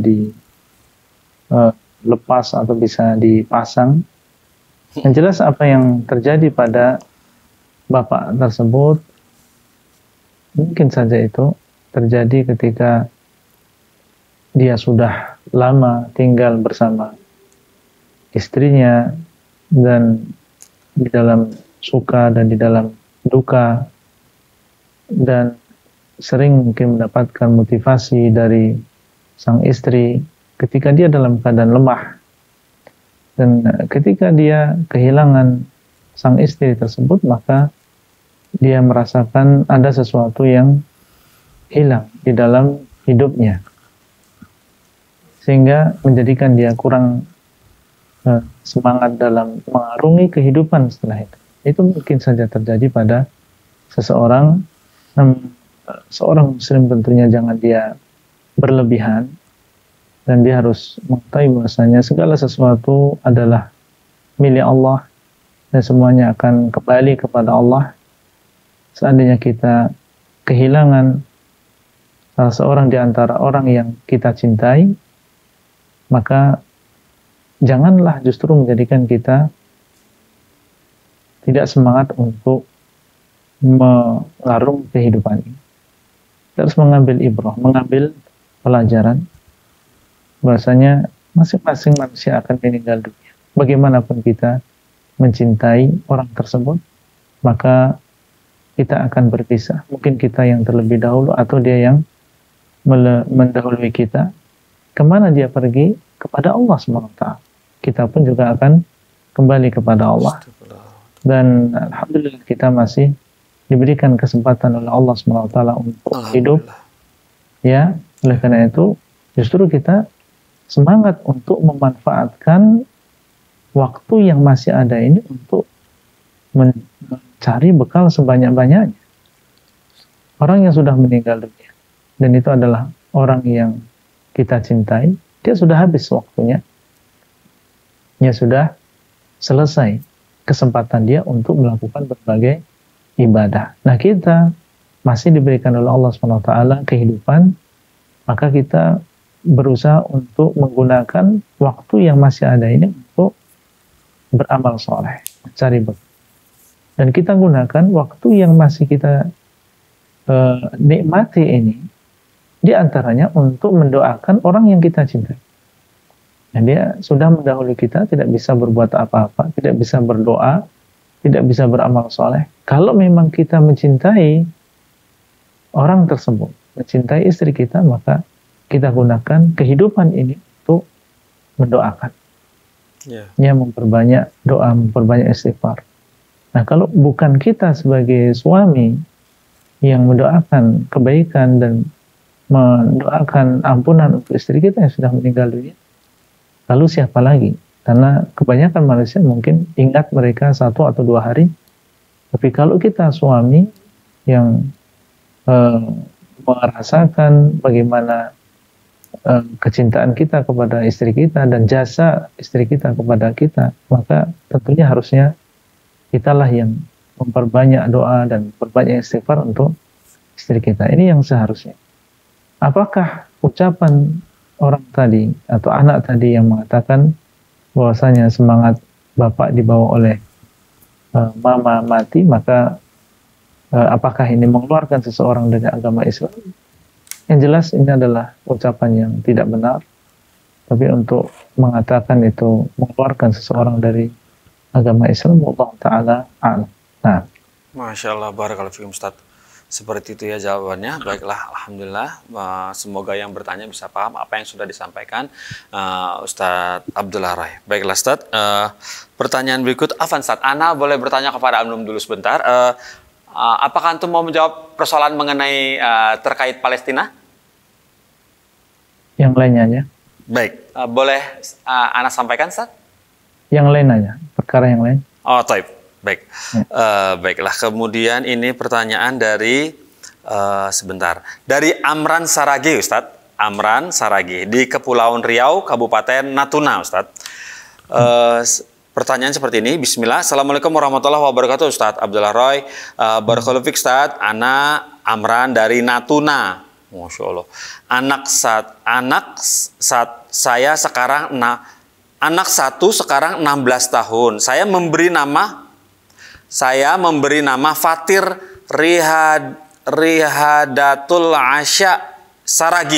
dilepas uh, atau bisa dipasang. Yang jelas apa yang terjadi pada bapak tersebut, mungkin saja itu terjadi ketika dia sudah lama tinggal bersama istrinya dan di dalam suka dan di dalam duka, dan sering mungkin mendapatkan motivasi dari sang istri ketika dia dalam keadaan lemah. Dan ketika dia kehilangan sang istri tersebut, maka dia merasakan ada sesuatu yang hilang di dalam hidupnya, sehingga menjadikan dia kurang eh, semangat dalam mengarungi kehidupan setelah itu. Itu mungkin saja terjadi pada seseorang. Namun, seorang muslim tentunya jangan dia berlebihan, dan dia harus mengetahui bahwasanya segala sesuatu adalah milik Allah dan semuanya akan kembali kepada Allah. Seandainya kita kehilangan salah seorang di antara orang yang kita cintai, maka janganlah justru menjadikan kita tidak semangat untuk mengarung kehidupan ini. Kita harus mengambil ibrah, mengambil pelajaran bahwasanya masing-masing manusia akan meninggal dunia. Bagaimanapun kita mencintai orang tersebut, maka kita akan berpisah. Mungkin kita yang terlebih dahulu atau dia yang mendahului kita. Kemana dia pergi? Kepada Allah subhanahu wa taala. Kita pun juga akan kembali kepada Allah. Dan alhamdulillah kita masih diberikan kesempatan oleh Allah subhanahu wa taala untuk hidup, ya, oleh karena itu justru kita semangat untuk memanfaatkan waktu yang masih ada ini untuk mencari bekal sebanyak-banyaknya. Orang yang sudah meninggal dunia, dan itu adalah orang yang kita cintai, dia sudah habis waktunya, dia sudah selesai kesempatan dia untuk melakukan berbagai ibadah. Nah, kita masih diberikan oleh Allah subhanahu wa taala kehidupan, maka kita berusaha untuk menggunakan waktu yang masih ada ini untuk beramal soleh, mencari bekal. Dan kita gunakan waktu yang masih kita uh, nikmati ini, di antaranya untuk mendoakan orang yang kita cintai. Nah, dia sudah mendahului kita, tidak bisa berbuat apa-apa, tidak bisa berdoa, tidak bisa beramal soleh. Kalau memang kita mencintai orang tersebut, mencintai istri kita, maka kita gunakan kehidupan ini untuk mendoakan. Yeah. Ya, memperbanyak doa, memperbanyak istighfar. Nah, kalau bukan kita sebagai suami yang mendoakan kebaikan dan mendoakan ampunan untuk istri kita yang sudah meninggal dunia, lalu siapa lagi? Karena kebanyakan manusia mungkin ingat mereka satu atau dua hari, tapi kalau kita suami yang eh, merasakan bagaimana eh, kecintaan kita kepada istri kita dan jasa istri kita kepada kita, maka tentunya harusnya kitalah yang memperbanyak doa dan memperbanyak istighfar untuk istri kita. Ini yang seharusnya. Apakah ucapan orang tadi atau anak tadi yang mengatakan bahwasanya semangat bapak dibawa oleh uh, mama mati, maka uh, apakah ini mengeluarkan seseorang dari agama Islam? Yang jelas ini adalah ucapan yang tidak benar. Tapi untuk mengatakan itu mengeluarkan seseorang dari agama Islam, Allah Ta'ala a'lam. Nah, Masya Allah, barakallahu fikum Ustaz. Seperti itu ya jawabannya. Baiklah, alhamdulillah. Uh, semoga yang bertanya bisa paham apa yang sudah disampaikan uh, Ustadz Abdullah Rai. Baiklah Ustadz, uh, pertanyaan berikut, Afan Ustadz, Ana boleh bertanya kepada Antum dulu sebentar. Uh, uh, apakah Antum mau menjawab persoalan mengenai uh, terkait Palestina? Yang lainnya aja. Baik, uh, boleh uh, Ana sampaikan Ustadz? Yang lain aja, perkara yang lain. Oh, taib. Baik, ya. uh, baiklah. Kemudian ini pertanyaan dari uh, sebentar dari Amran Saragi, Ustadz. Amran Saragi di Kepulauan Riau, Kabupaten Natuna, Ustadz. Uh, pertanyaan seperti ini. Bismillah. Assalamualaikum warahmatullahi wabarakatuh, Ustadz Abdullah Roy. Uh, Barakallahu fiik, Ustadz. Ana Amran dari Natuna. Masya Allah. Anak saat anak saat saya sekarang nah, anak satu sekarang enam belas tahun. Saya memberi nama Saya memberi nama Fatir Rihad, Rihadatul Asya Saragih.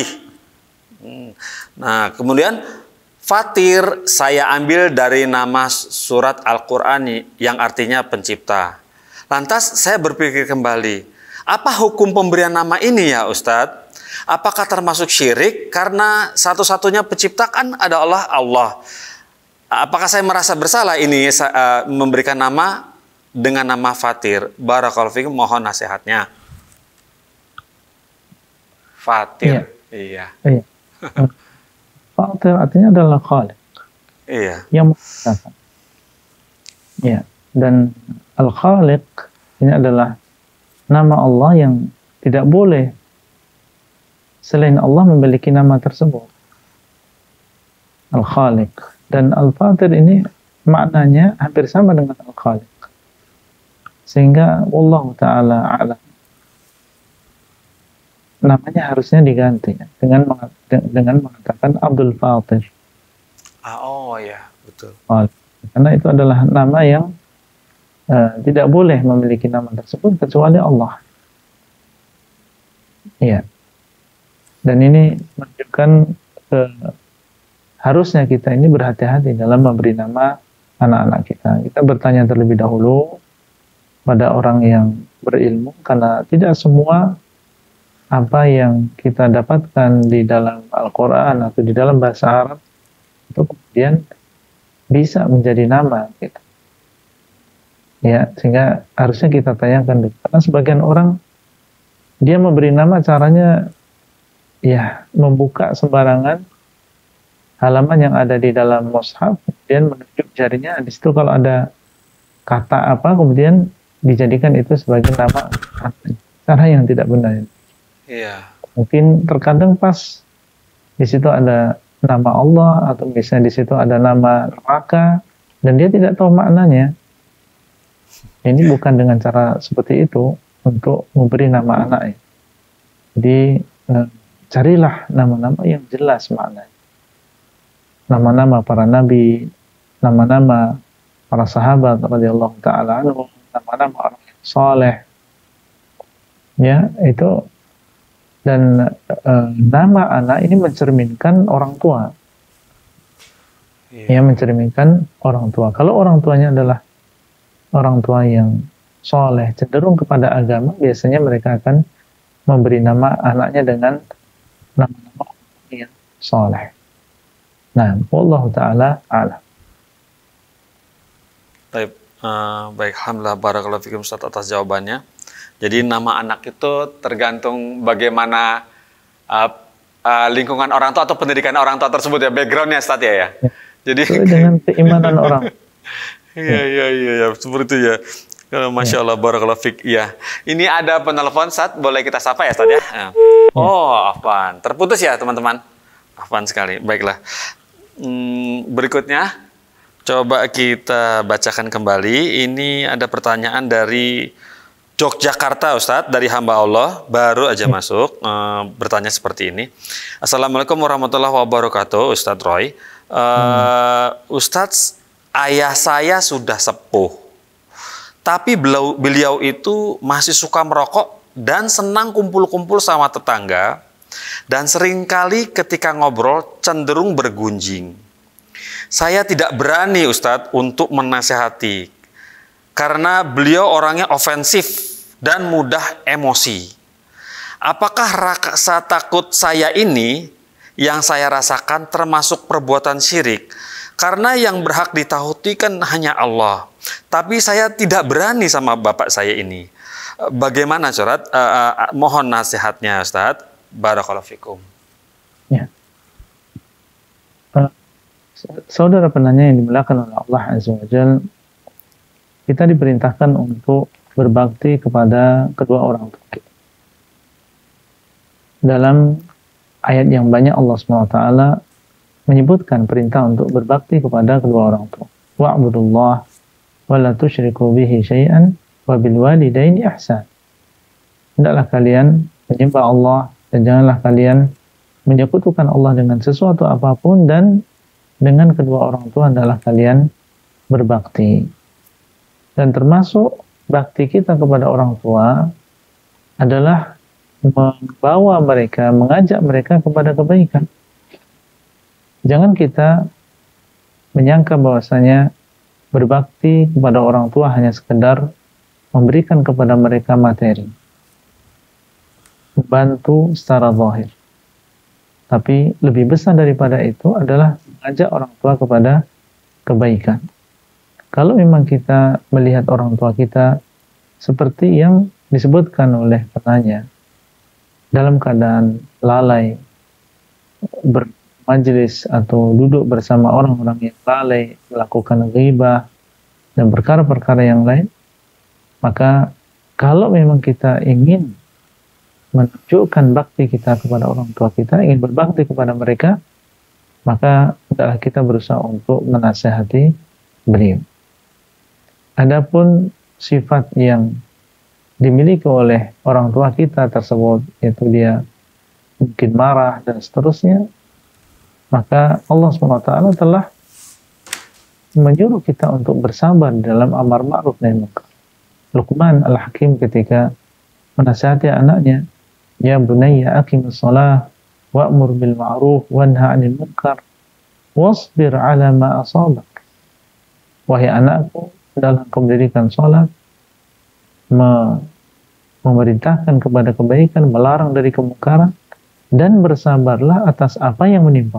Nah, kemudian Fatir saya ambil dari nama surat Al-Quran yang artinya pencipta. Lantas saya berpikir kembali, apa hukum pemberian nama ini ya Ustadz? Apakah termasuk syirik? Karena satu-satunya pencipta kan ada Allah Allah. Apakah saya merasa bersalah ini uh, memberikan nama dengan nama Fatir? Barakallahu fikum, mohon nasihatnya. Fatir. Iya. Iya. Fatir artinya adalah Khaliq. Iya. Yang menciptakan. Iya. Dan Al-Khaliq ini adalah nama Allah yang tidak boleh selain Allah memiliki nama tersebut. Al-Khaliq. Dan Al-Fatir ini maknanya hampir sama dengan Al-Khaliq. Sehingga Allah Ta'ala a'lam, namanya harusnya diganti dengan dengan mengatakan Abdul Fatir. Ah, oh ya, betul. Karena itu adalah nama yang uh, tidak boleh memiliki nama tersebut kecuali Allah. Iya. Dan ini menunjukkan ke harusnya kita ini berhati-hati dalam memberi nama anak-anak kita. Kita bertanya terlebih dahulu pada orang yang berilmu, karena tidak semua apa yang kita dapatkan di dalam Al-Quran atau di dalam bahasa Arab itu kemudian bisa menjadi nama gitu. Ya, sehingga harusnya kita tanyakan, karena sebagian orang dia memberi nama caranya ya membuka sembarangan halaman yang ada di dalam mushaf, kemudian menunjuk jarinya di situ kalau ada kata apa, kemudian dijadikan itu sebagai nama, cara yang tidak benar. Iya. Mungkin terkadang pas di situ ada nama Allah atau misalnya di situ ada nama neraka dan dia tidak tahu maknanya. Ini bukan dengan cara seperti itu untuk memberi nama anak ya. Jadi eh, carilah nama-nama yang jelas maknanya. Nama-nama para nabi, nama-nama para sahabat radhiyallahu taala anhum, nama-nama orang yang saleh. Ya, itu dan eh, nama anak ini mencerminkan orang tua. Iya. Ya, mencerminkan orang tua. Kalau orang tuanya adalah orang tua yang soleh, cenderung kepada agama, biasanya mereka akan memberi nama anaknya dengan nama-nama yang soleh. Nah, wallahu ta'ala a'lam. Baik, uh, baik, alhamdulillah, barakallahu fikum Ustaz atas jawabannya. Jadi nama anak itu tergantung bagaimana uh, uh, lingkungan orang tua atau pendidikan orang tua tersebut ya, backgroundnya Ustaz ya, ya. Ya. Jadi dengan keimanan orang. Iya, iya, iya, ya, seperti itu ya. Kalau Masya Allah, barakallahu fik. Ya, ini ada penelpon, Ustaz, boleh kita sapa ya, Ustaz ya? Ya. Oh, Afwan. Terputus ya, teman-teman. Afwan sekali. Baiklah. Hmm, berikutnya, coba kita bacakan kembali. Ini ada pertanyaan dari Yogyakarta, Ustadz, dari hamba Allah, baru aja masuk, uh, bertanya seperti ini. Assalamualaikum warahmatullahi wabarakatuh, Ustadz Roy. Uh, Ustadz, ayah saya sudah sepuh, tapi beliau, beliau itu masih suka merokok dan senang kumpul-kumpul sama tetangga, dan seringkali ketika ngobrol cenderung bergunjing. Saya tidak berani, Ustadz, untuk menasehati, karena beliau orangnya ofensif dan mudah emosi. Apakah rasa takut saya ini yang saya rasakan termasuk perbuatan syirik? Karena yang berhak ditakuti kan hanya Allah. Tapi saya tidak berani sama bapak saya ini. Bagaimana, Ustadz? Uh, uh, mohon nasihatnya, Ustadz. Barakallahu fikum. Ya. Uh, saudara penanya yang dimuliakan oleh Allah Azza wa Jalla, kita diperintahkan untuk berbakti kepada kedua orang tua kita. Dalam ayat yang banyak Allah subhanahu wa taala menyebutkan perintah untuk berbakti kepada kedua orang tua. Wa'budullah wa la tusyriku bihi syai'an wa bil walidaini ihsan. Hendaklah kalian menyembah Allah dan janganlah kalian menyekutukan Allah dengan sesuatu apapun, dan dengan kedua orang tua hendaklah kalian berbakti. Dan termasuk bakti kita kepada orang tua adalah membawa mereka, mengajak mereka kepada kebaikan. Jangan kita menyangka bahwasanya berbakti kepada orang tua hanya sekedar memberikan kepada mereka materi, membantu secara zahir. Tapi lebih besar daripada itu adalah mengajak orang tua kepada kebaikan. Kalau memang kita melihat orang tua kita seperti yang disebutkan oleh penanya, dalam keadaan lalai, bermajelis atau duduk bersama orang-orang yang lalai, melakukan ghibah dan perkara-perkara yang lain, maka kalau memang kita ingin menunjukkan bakti kita kepada orang tua kita, ingin berbakti kepada mereka, maka hendaklah kita berusaha untuk menasihati beliau. Adapun sifat yang dimiliki oleh orang tua kita tersebut, yaitu dia mungkin marah dan seterusnya, maka Allah subhanahu wa taala telah menyuruh kita untuk bersabar dalam amar ma'ruf nahi munkar. Luqman Al-Hakim ketika menasihati anaknya, ya bunayya aqimus shalah wa'mur bil ma'ruf wanha 'anil munkar wasbir 'ala ma asabak. Wahai anakku, dalam mendirikan sholat, memerintahkan kepada kebaikan, melarang dari kemungkaran, dan bersabarlah atas apa yang menimpa.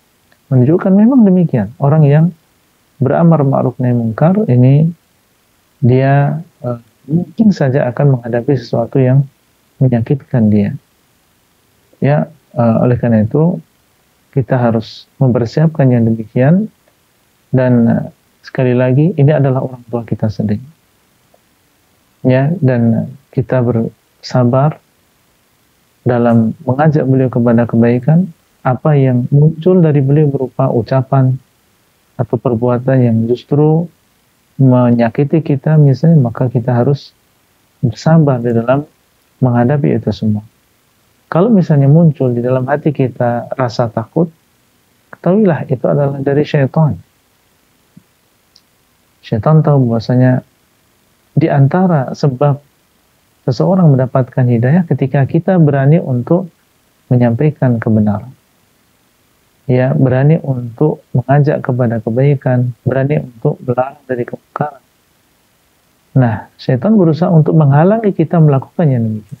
Menunjukkan memang demikian. Orang yang beramar ma'ruf nahi munkar ini dia uh, mungkin saja akan menghadapi sesuatu yang menyakitkan dia. Ya, uh, oleh karena itu kita harus mempersiapkan yang demikian, dan uh, sekali lagi ini adalah orang tua kita sendiri. Ya, dan kita bersabar dalam mengajak beliau kepada kebaikan. Apa yang muncul dari beliau berupa ucapan atau perbuatan yang justru menyakiti kita misalnya, maka kita harus bersabar di dalam menghadapi itu semua. Kalau misalnya muncul di dalam hati kita rasa takut, ketahuilah itu adalah dari syaitan. Syaitan tahu bahwasanya di antara sebab seseorang mendapatkan hidayah ketika kita berani untuk menyampaikan kebenaran. Ya, berani untuk mengajak kepada kebaikan, berani untuk melarang dari kemungkaran. Nah, syaitan berusaha untuk menghalangi kita melakukan yang demikian.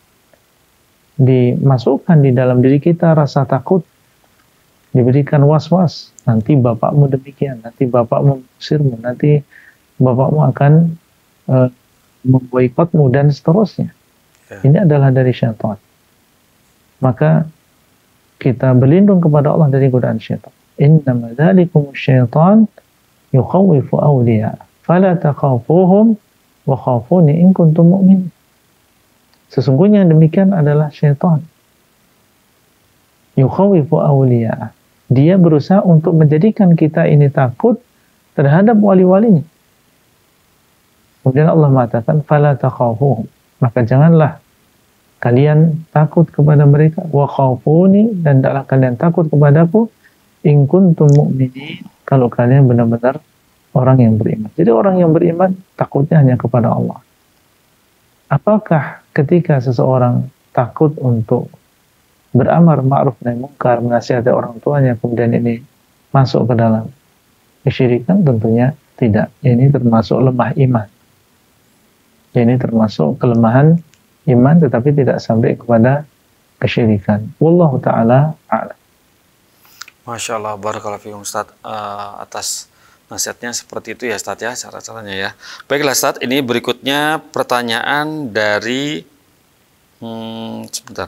Dimasukkan di dalam diri kita rasa takut, diberikan was-was, nanti bapakmu demikian, nanti bapakmu mengusirmu, nanti bapakmu akan uh, memboikotmu, dan seterusnya. Ya. Ini adalah dari syaitan. Maka kita berlindung kepada Allah dari godaan syaitan. Innama dzalikumus syaitan yukhawwifu awliya fala takhafuhum wa khafuni in kuntum mu'minin. Sesungguhnya demikian adalah syaitan. Yukhawwifu awliya. Dia berusaha untuk menjadikan kita ini takut terhadap wali-walinya. Kemudian Allah mengatakan fala takhafuhum. Maka janganlah kalian takut kepada mereka, wa khafuni, dan hendaklah kalian takut kepadaku in kuntum mu'minin, kalau kalian benar-benar orang yang beriman. Jadi orang yang beriman takutnya hanya kepada Allah. Apakah ketika seseorang takut untuk beramar ma'ruf nahi munkar, menasihati orang tuanya, kemudian ini masuk ke dalam kesyirikan? Tentunya tidak. Ini termasuk lemah iman. Ini termasuk kelemahan iman, tetapi tidak sampai kepada kesyirikan. Wallahu ta'ala a'lam. Masya Allah, barakallahu fiikum Ustaz, uh, atas nasihatnya seperti itu ya Ustaz ya, cara-caranya ya. Baiklah Ustaz, ini berikutnya pertanyaan dari hmm, sebentar.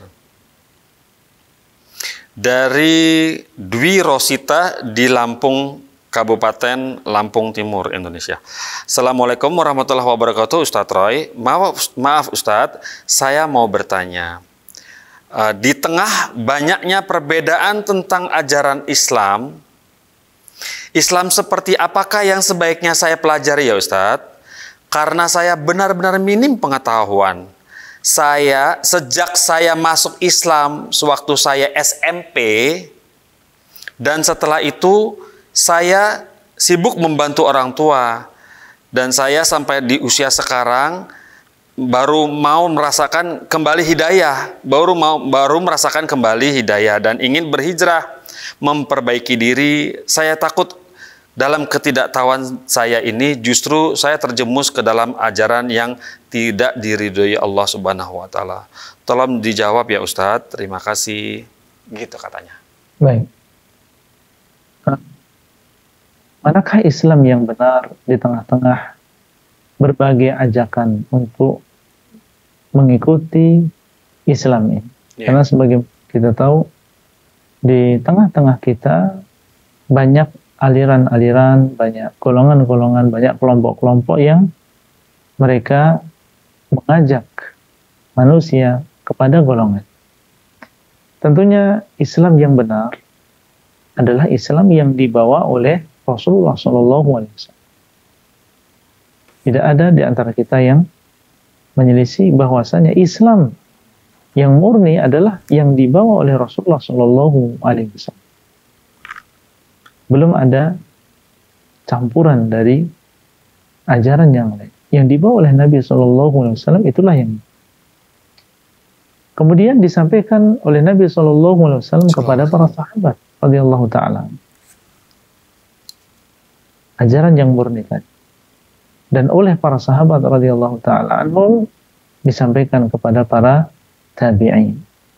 Dari Dwi Rosita di Lampung, Kabupaten Lampung Timur, Indonesia. Assalamualaikum warahmatullahi wabarakatuh, Ustadz Roy. Maaf, maaf Ustadz, saya mau bertanya. Uh, di tengah banyaknya perbedaan tentang ajaran Islam, Islam seperti apakah yang sebaiknya saya pelajari ya Ustadz? Karena saya benar-benar minim pengetahuan. Saya, sejak saya masuk Islam, sewaktu saya S M P, dan setelah itu, saya sibuk membantu orang tua, dan saya sampai di usia sekarang baru mau merasakan kembali hidayah, baru mau baru merasakan kembali hidayah dan ingin berhijrah, memperbaiki diri. Saya takut dalam ketidaktahuan saya ini justru saya terjemus ke dalam ajaran yang tidak diridhoi Allah Subhanahu wa taala. Tolong dijawab ya Ustadz, terima kasih. Gitu katanya. Baik. Manakah Islam yang benar di tengah-tengah berbagai ajakan untuk mengikuti Islam ini? Yeah. Karena sebagai kita tahu, di tengah-tengah kita banyak aliran-aliran, banyak golongan-golongan, banyak kelompok-kelompok yang mereka mengajak manusia kepada golongan. Tentunya Islam yang benar adalah Islam yang dibawa oleh Rasulullah shallallahu alaihi wasallam. Tidak ada di antara kita yang menyelisih bahwasanya Islam yang murni adalah yang dibawa oleh Rasulullah shallallahu alaihi wasallam. Belum ada campuran dari ajaran yang lain. Yang dibawa oleh Nabi shallallahu alaihi wasallam itulah yang kemudian disampaikan oleh Nabi shallallahu alaihi wasallam kepada para sahabat radhiyallahu taala. Ajaran yang murni tadi. Dan oleh para sahabat radhiyallahu taala anhum disampaikan kepada para tabi'in.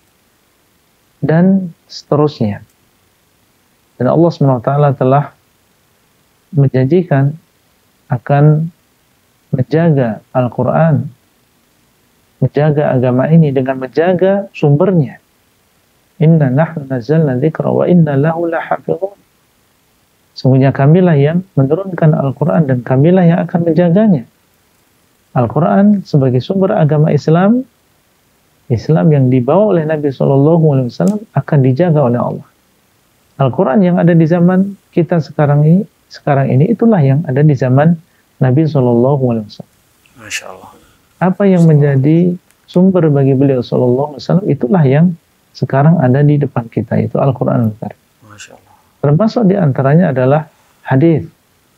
Dan seterusnya. Dan Allah subhanahu wa taala telah menjanjikan akan menjaga Al-Quran, menjaga agama ini dengan menjaga sumbernya. Inna nahnu nazzalna dzikra wa inna lahu lahafizun. Sungguhnya kamilah yang menurunkan Al-Quran dan kamilah yang akan menjaganya. Al-Quran sebagai sumber agama Islam, Islam yang dibawa oleh Nabi shallallahu alaihi wasallam akan dijaga oleh Allah. Al-Quran yang ada di zaman kita sekarang ini, sekarang ini itulah yang ada di zaman Nabi shallallahu alaihi wasallam. Masya Allah. Apa yang menjadi sumber bagi beliau shallallahu alaihi wasallam itulah yang sekarang ada di depan kita, itu Al-Quran Al-Karim. Masya Allah. Termasuk diantaranya adalah hadis.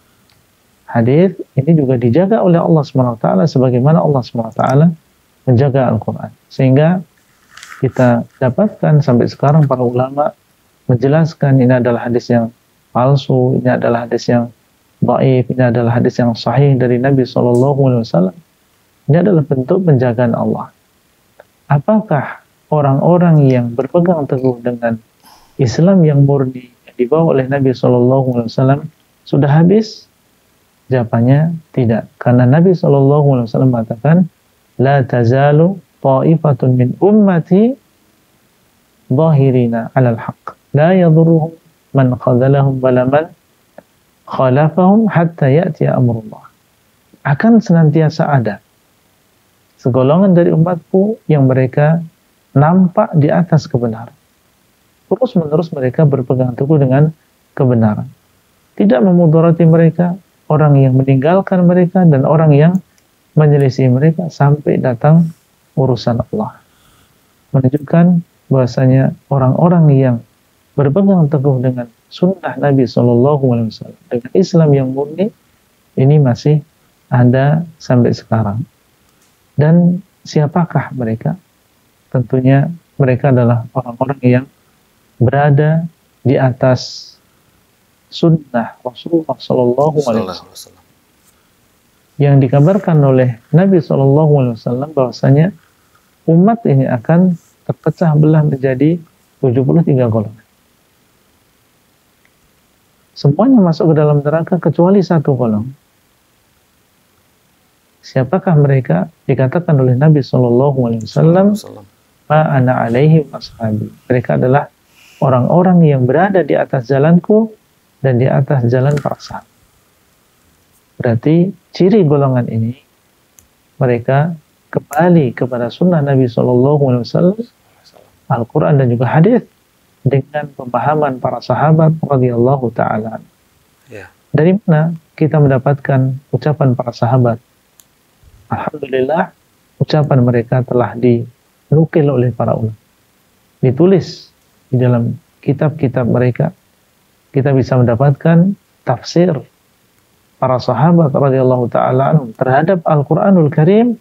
Hadis ini juga dijaga oleh Allah subhanahu wa taala sebagaimana Allah subhanahu wa taala menjaga Al-Quran. Sehingga kita dapatkan sampai sekarang para ulama menjelaskan ini adalah hadis yang palsu, ini adalah hadis yang dhaif, ini adalah hadis yang sahih dari Nabi shallallahu alaihi wasallam. Ini adalah bentuk penjagaan Allah. Apakah orang-orang yang berpegang teguh dengan Islam yang murni yang dibawa oleh Nabi shallallahu alaihi wasallam sudah habis? Jawabannya tidak. Karena Nabi shallallahu alaihi wasallam mengatakan, la tazalu ta'ifatun min ummati zahirina 'alal haqq la yadhurruhum man khadhalahum wala man khalafahum hatta ya'tiya amrullah. Akan senantiasa ada segolongan dari umatku yang mereka nampak di atas kebenaran. Terus menerus mereka berpegang teguh dengan kebenaran. Tidak memudarati mereka, orang yang meninggalkan mereka dan orang yang menyelisih mereka sampai datang urusan Allah. Menunjukkan bahwasanya orang-orang yang berpegang teguh dengan sunnah Nabi shallallahu alaihi wasallam dengan Islam yang murni ini masih ada sampai sekarang. Dan siapakah mereka? Tentunya mereka adalah orang-orang yang berada di atas sunnah Rasulullah shallallahu alaihi wasallam yang dikabarkan oleh Nabi shallallahu alaihi wasallam bahwasanya umat ini akan terpecah belah menjadi tujuh puluh tiga golongan. Semuanya masuk ke dalam neraka kecuali satu golongan. Siapakah mereka? Dikatakan oleh Nabi shallallahu alaihi wasallam, ma ana alaihi washabi. Mereka adalah orang-orang yang berada di atas jalanku dan di atas jalan para sahabat. Berarti ciri golongan ini mereka kembali kepada sunnah Nabi shallallahu alaihi wasallam, Al-Quran dan juga hadis dengan pemahaman para sahabat radhiyallahu taala. Ya. Dari mana kita mendapatkan ucapan para sahabat? Alhamdulillah, ucapan mereka telah dinukil oleh para ulama, ditulis di dalam kitab-kitab mereka. Kita bisa mendapatkan tafsir para sahabat radhiyallahu taala anhum terhadap Al-Qur'anul Karim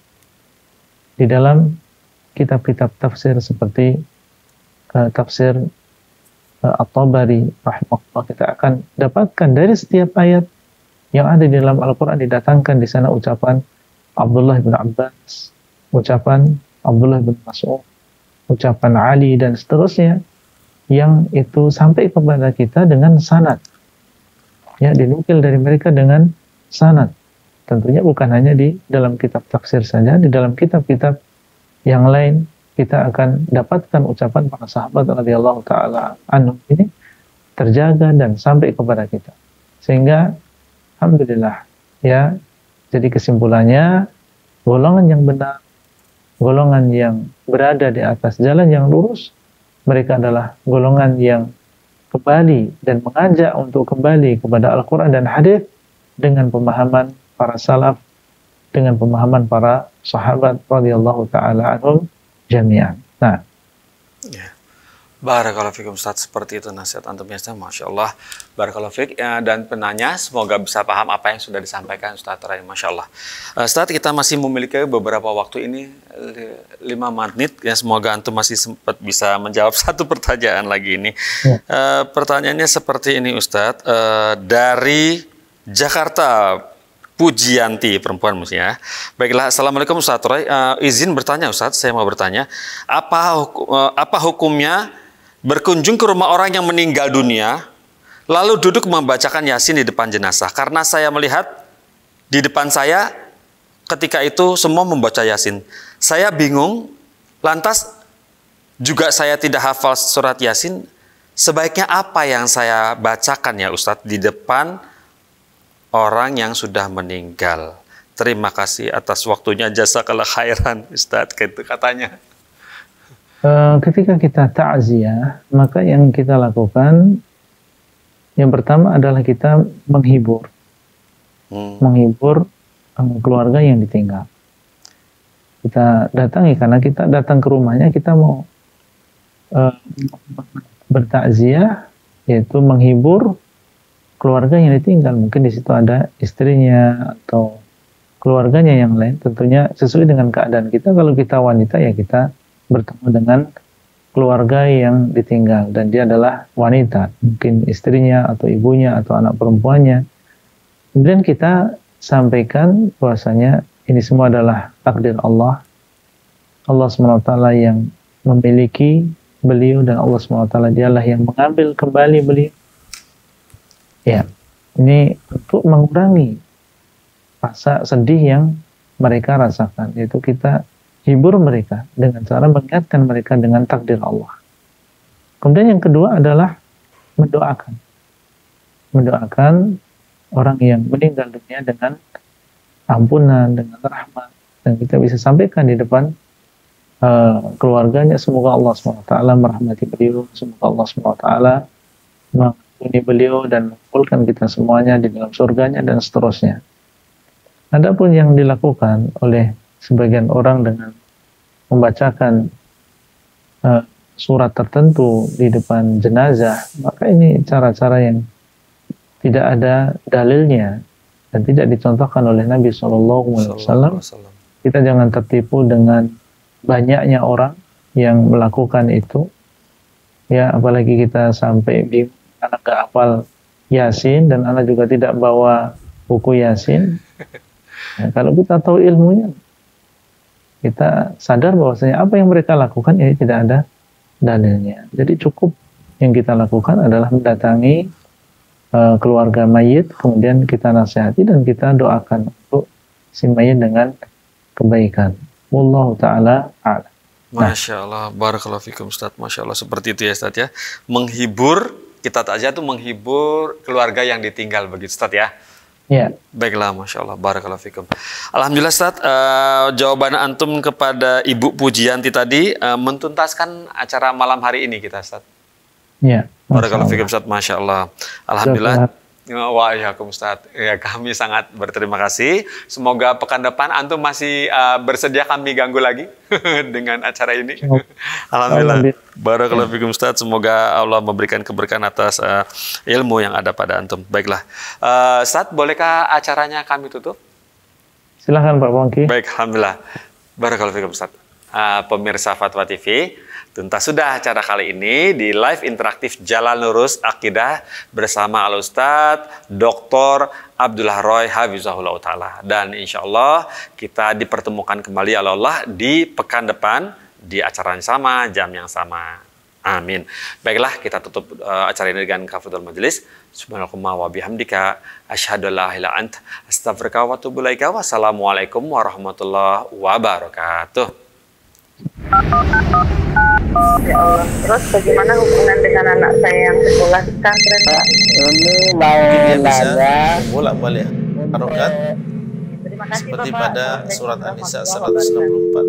di dalam kitab-kitab tafsir seperti uh, tafsir uh, At-Tabari rahimahullah. Kita akan dapatkan dari setiap ayat yang ada di dalam Al-Qur'an didatangkan di sana ucapan Abdullah bin Abbas, ucapan Abdullah bin Mas'ud, ucapan Ali dan seterusnya, yang itu sampai kepada kita dengan sanad. Ya, dinukil dari mereka dengan sanad. Tentunya bukan hanya di dalam kitab tafsir saja, di dalam kitab-kitab yang lain kita akan dapatkan ucapan para sahabat radhiyallahu taala anhum ini terjaga dan sampai kepada kita. Sehingga alhamdulillah, ya, jadi kesimpulannya golongan yang benar, golongan yang berada di atas jalan yang lurus, mereka adalah golongan yang kembali dan mengajak untuk kembali kepada Al-Quran dan hadis dengan pemahaman para salaf, dengan pemahaman para sahabat radhiyallahu taala anhum jami'an. Nah, ya. Barakallahu fikum Ustaz, seperti itu nasihat antum ya, Masya Allah. Barakallahu fik, ya, dan penanya semoga bisa paham apa yang sudah disampaikan Ustaz terakhir, Masya Allah. Ustaz, kita masih memiliki beberapa waktu ini, lima menit ya, semoga antum masih sempat bisa menjawab satu pertanyaan lagi ini. Ya. Uh, pertanyaannya seperti ini Ustaz, uh, dari Jakarta, Pujianti, perempuan mestinya. Baiklah, Assalamualaikum Ustaz Roy. Uh, izin bertanya Ustaz, saya mau bertanya, apa hukum, uh, apa hukumnya berkunjung ke rumah orang yang meninggal dunia, lalu duduk membacakan Yasin di depan jenazah? Karena saya melihat di depan saya ketika itu semua membaca Yasin. Saya bingung, lantas juga saya tidak hafal surat Yasin. Sebaiknya apa yang saya bacakan ya Ustadz di depan orang yang sudah meninggal? Terima kasih atas waktunya, jazakallah khairan Ustadz, gitu katanya. Ketika kita takziah, maka yang kita lakukan yang pertama adalah kita menghibur, hmm. menghibur um, keluarga yang ditinggal. Kita datangi, karena kita datang ke rumahnya, kita mau uh, bertakziah, yaitu menghibur keluarga yang ditinggal. Mungkin di situ ada istrinya atau keluarganya yang lain. Tentunya sesuai dengan keadaan kita. Kalau kita wanita, ya kita bertemu dengan keluarga yang ditinggal dan dia adalah wanita, mungkin istrinya atau ibunya atau anak perempuannya. Kemudian kita sampaikan bahwasanya ini semua adalah takdir Allah. Allah subhanahu wa taala yang memiliki beliau dan Allah subhanahu wa taala dialah yang mengambil kembali beliau. Ya, ini untuk mengurangi rasa sedih yang mereka rasakan, yaitu kita hibur mereka dengan cara mengingatkan mereka dengan takdir Allah. Kemudian yang kedua adalah mendoakan. Mendoakan orang yang meninggal dunia dengan ampunan, dengan rahmat. Dan kita bisa sampaikan di depan uh, keluarganya, semoga Allah subhanahu wa taala merahmati beliau, semoga Allah subhanahu wa taala mengampuni beliau dan mengumpulkan kita semuanya di dalam surganya dan seterusnya. Adapun yang dilakukan oleh sebagian orang dengan membacakan uh, surat tertentu di depan jenazah, maka ini cara-cara yang tidak ada dalilnya dan tidak dicontohkan oleh Nabi shallallahu alaihi wasallam. Kita jangan tertipu dengan banyaknya orang yang melakukan itu. Ya, apalagi kita sampai bingung, anak gak hafal Yasin dan anak juga tidak bawa buku Yasin. Ya, kalau kita tahu ilmunya, kita sadar bahwasanya apa yang mereka lakukan ini tidak ada dalilnya. Jadi cukup yang kita lakukan adalah mendatangi uh, keluarga mayit, kemudian kita nasihati dan kita doakan untuk si mayit dengan kebaikan. Wallahu ta'ala a'lam. Masya Allah, barakallahu fikum Ustaz. Masya Allah, seperti itu ya Ustaz ya. Menghibur, kita aja tuh menghibur keluarga yang ditinggal begitu Ustaz ya. Ya. Baiklah, Masya Allah, barakallahu fikum. Alhamdulillah Ustaz, uh, jawaban antum kepada Ibu Pujianti tadi uh, mentuntaskan acara malam hari ini kita Ustaz. Ya. Barakallahu fikum Ustaz, Masya Allah. Alhamdulillah. Waalaikumsalam Ustaz. Ya, kami sangat berterima kasih. Semoga pekan depan antum masih uh, bersedia kami ganggu lagi dengan acara ini. Oh. Alhamdulillah. Barakallahu fikum Ustaz. Semoga Allah memberikan keberkahan atas uh, ilmu yang ada pada antum. Baiklah. Uh, Ustaz, bolehkah acaranya kami tutup? Silahkan Pak Pongki. Baik, alhamdulillah. Barakallahu fikum Ustaz. Uh, pemirsa Fatwa T V, tuntas sudah acara kali ini di live interaktif Jalan Lurus Akidah bersama Al Ustadz Doktor Abdullah Roy Hafizahullah Ta'ala. Dan insya Allah kita dipertemukan kembali oleh Allah di pekan depan di acara yang sama, jam yang sama. Amin. Baiklah, kita tutup uh, acara ini dengan kafaratul majelis. Subhanakallahumma wa bihamdika asyhadu an la ilaha illa anta astaghfiruka wa atubu ilaika. Wassalamualaikum warahmatullahi wabarakatuh. Ya Allah, terus bagaimana hubungan dengan anak saya yang sekolah di pesantren, Pak? Ini mau Dia bisa nanya, bolak-balik harokat Terima kasih seperti Bapak. pada surat An-Nisa seratus enam puluh empat.